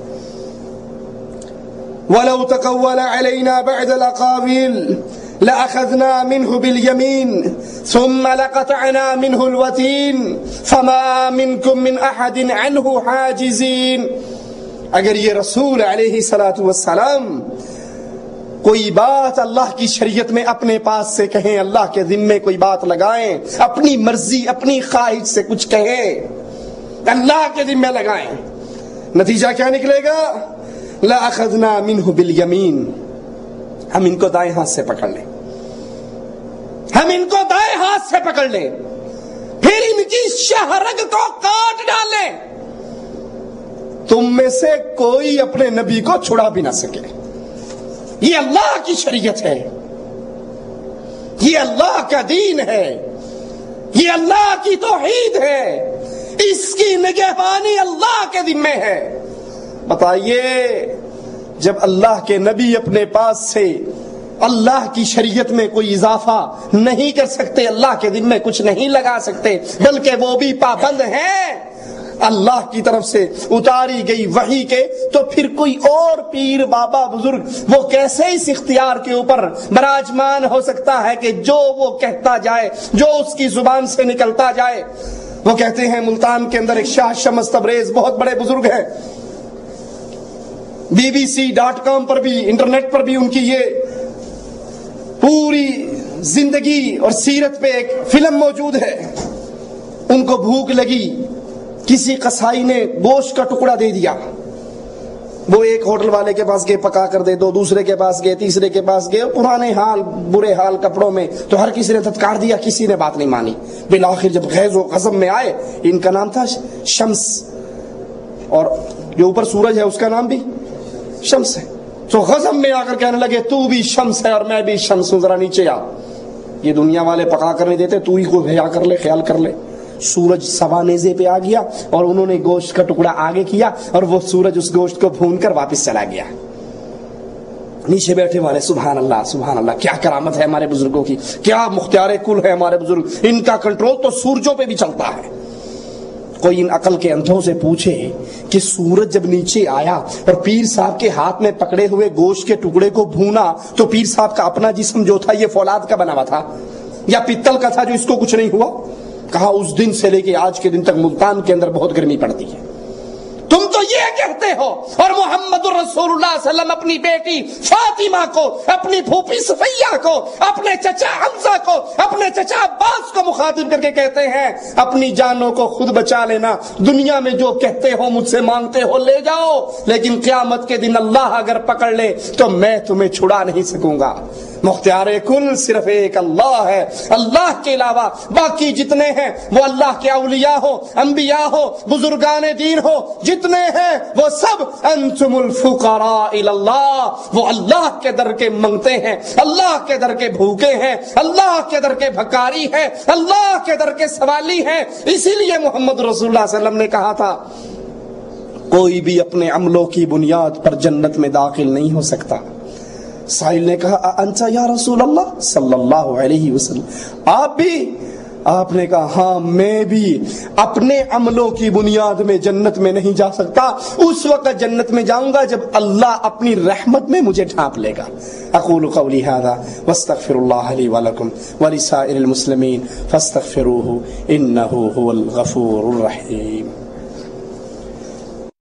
وَلَوْ تَقَوَّلَ عَلَيْنَا بَعْدَ الْأَقَاوِيلِ لَأَخَذْنَا مِنْهُ بِالْيَمِينِ ثُمَّ لَقَطَعْنَا مِنْهُ الْوَتِينَ فَمَا مِنْكُمْ مِنْ أَحَدٍ عَنْهُ حَاجِزِينَ. اگر یہ رسول علیہ الصلوۃ والسلام کوئی بات اللہ کی شریعت میں اپنے پاس سے کہیں، اللہ کے ذمے کوئی بات لگائیں، اپنی مرضی اپنی خواہش سے کچھ کہیں، اللہ کے ذمے لگائیں، نتیجہ کیا نکلے گا؟ لَأَخَذْنَا مِنْهُ بِالْيَمِينِ، ہم ان کو دائیں ہاتھ سے پکڑ لیں، ہم ان کو دائیں ہاتھ سے پکڑ لیں، پھر ان کی شہرگ کو کاٹ ڈالیں، تم میں سے کوئی اپنے نبی کو چھڑا بھی نہ سکے. یہ اللہ کی شریعت ہے، یہ اللہ کا دین ہے، یہ اللہ کی توحید ہے، اس کی نگہبانی اللہ کے ذمے ہے. بتائیے، جب اللہ کے نبی اپنے پاس سے اللہ کی شریعت میں کوئی اضافہ نہیں کر سکتے، اللہ کے ذمے کچھ نہیں لگا سکتے، بلکہ وہ بھی پابند ہیں اللہ کی طرف سے اتاری گئی وحی کے، تو پھر کوئی اور پیر بابا بزرگ وہ کیسے اس اختیار کے اوپر براجمان ہو سکتا ہے کہ جو وہ کہتا جائے، جو اس کی زبان سے نکلتا جائے. وہ کہتے ہیں ملتان کے اندر ایک شاہ شمس تبریز بہت بڑے بزرگ ہیں، B B C dot com پر بھی انٹرنیٹ پر بھی ان کی یہ پوری زندگی اور سیرت پہ ایک فلم موجود ہے. ان کو بھوک لگی، کسی قصائی نے گوشت کا ٹکڑا دے دیا، وہ ایک ہوٹل والے کے پاس گئے پکا کر دے دو، دوسرے کے پاس گئے، تیسرے کے پاس گئے، پرانے حال برے حال کپڑوں میں، تو ہر کسی نے دھتکار دیا، کسی نے بات نہیں مانی. بالآخر جب غیظ و غضب میں آئے، ان کا نام تھا شمس، اور جو اوپر سورج ہے اس کا نام بھی شمس ہے، تو غضب میں آ کر کہنے لگے تو بھی شمس ہے اور میں بھی شمس ہوں، ذرا نیچے آ. یہ دنیا والے پکا کر نہیں دیتے، تو ہی کو حیا کر لے، خیال کر لے. سورج سوا نیزے پہ آ گیا اور انہوں نے گوشت کا ٹکڑا آگے کیا اور وہ سورج اس گوشت کو بھون کر واپس چلا گیا. نیچے بیٹھے والے سبحان اللہ سبحان اللہ، کیا کرامت ہے ہمارے بزرگوں کی، کیا مختار کل ہے ہمارے بزرگ، ان کا کنٹرول تو سورجوں پہ بھی چلتا ہے. کوئی ان عقل کے اندھوں سے پوچھے کہ سورج جب نیچے آیا اور پیر صاحب کے ہاتھ میں پکڑے ہوئے گوشت کے ٹکڑے کو بھونا، تو پیر صاحب کا اپنا جسم جو تھا یہ فولاد کا بنا ہوا تھا یا پتل کا تھا جو اس کو کچھ نہیں ہوا؟ کہا اس دن سے لے کے آج کے دن تک ملتان کے اندر بہت گرمی پڑتی ہے. تم تو یہ کہتے ہو، اور محمد الرسول اللہ صلی اللہ علیہ وسلم اپنی بیٹی فاطمہ کو، اپنی پھوپھی صفیہ کو، اپنے چچا حمزہ کو، اپنے چچا عباس کو مخاطب کر کے کہتے ہیں اپنی جانوں کو خود بچا لینا، دنیا میں جو کہتے ہو مجھ سے مانگتے ہو لے جاؤ، لیکن قیامت کے دن اللہ اگر پکڑ لے تو میں تمہیں چھڑا نہیں سکوں گا. مختار کل صرف ایک اللہ ہے، اللہ کے علاوہ باقی جتنے ہیں وہ اللہ کے اولیاء ہو، انبیاء ہو، بزرگان دین ہو، جتنے ہیں وہ سب انتم الفقراء الی اللہ، وہ اللہ کے در کے منگتے ہیں، اللہ کے در کے بھوکے ہیں، اللہ کے در کے بھکاری ہیں، اللہ کے در کے سوالی ہیں. اسی لیے محمد رسول اللہ صلی اللہ علیہ وسلم نے کہا تھا کوئی بھی اپنے عملوں کی بنیاد پر جنت میں داخل نہیں ہو سکتا. سائل نے کہا انتا یا رسول اللہ صلی اللہ علیہ وسلم، آپ بھی؟ آپ نے کہا ہاں میں بھی اپنے عملوں کی بنیاد میں جنت میں نہیں جا سکتا، اس وقت جنت میں جاؤں گا جب اللہ اپنی رحمت میں مجھے ڈھانپ لے گا. اقول قولی ھذا واستغفر اللہ لی ولکم ولسائر المسلمین فاستغفروہ انہ ھو الغفور الرحیم.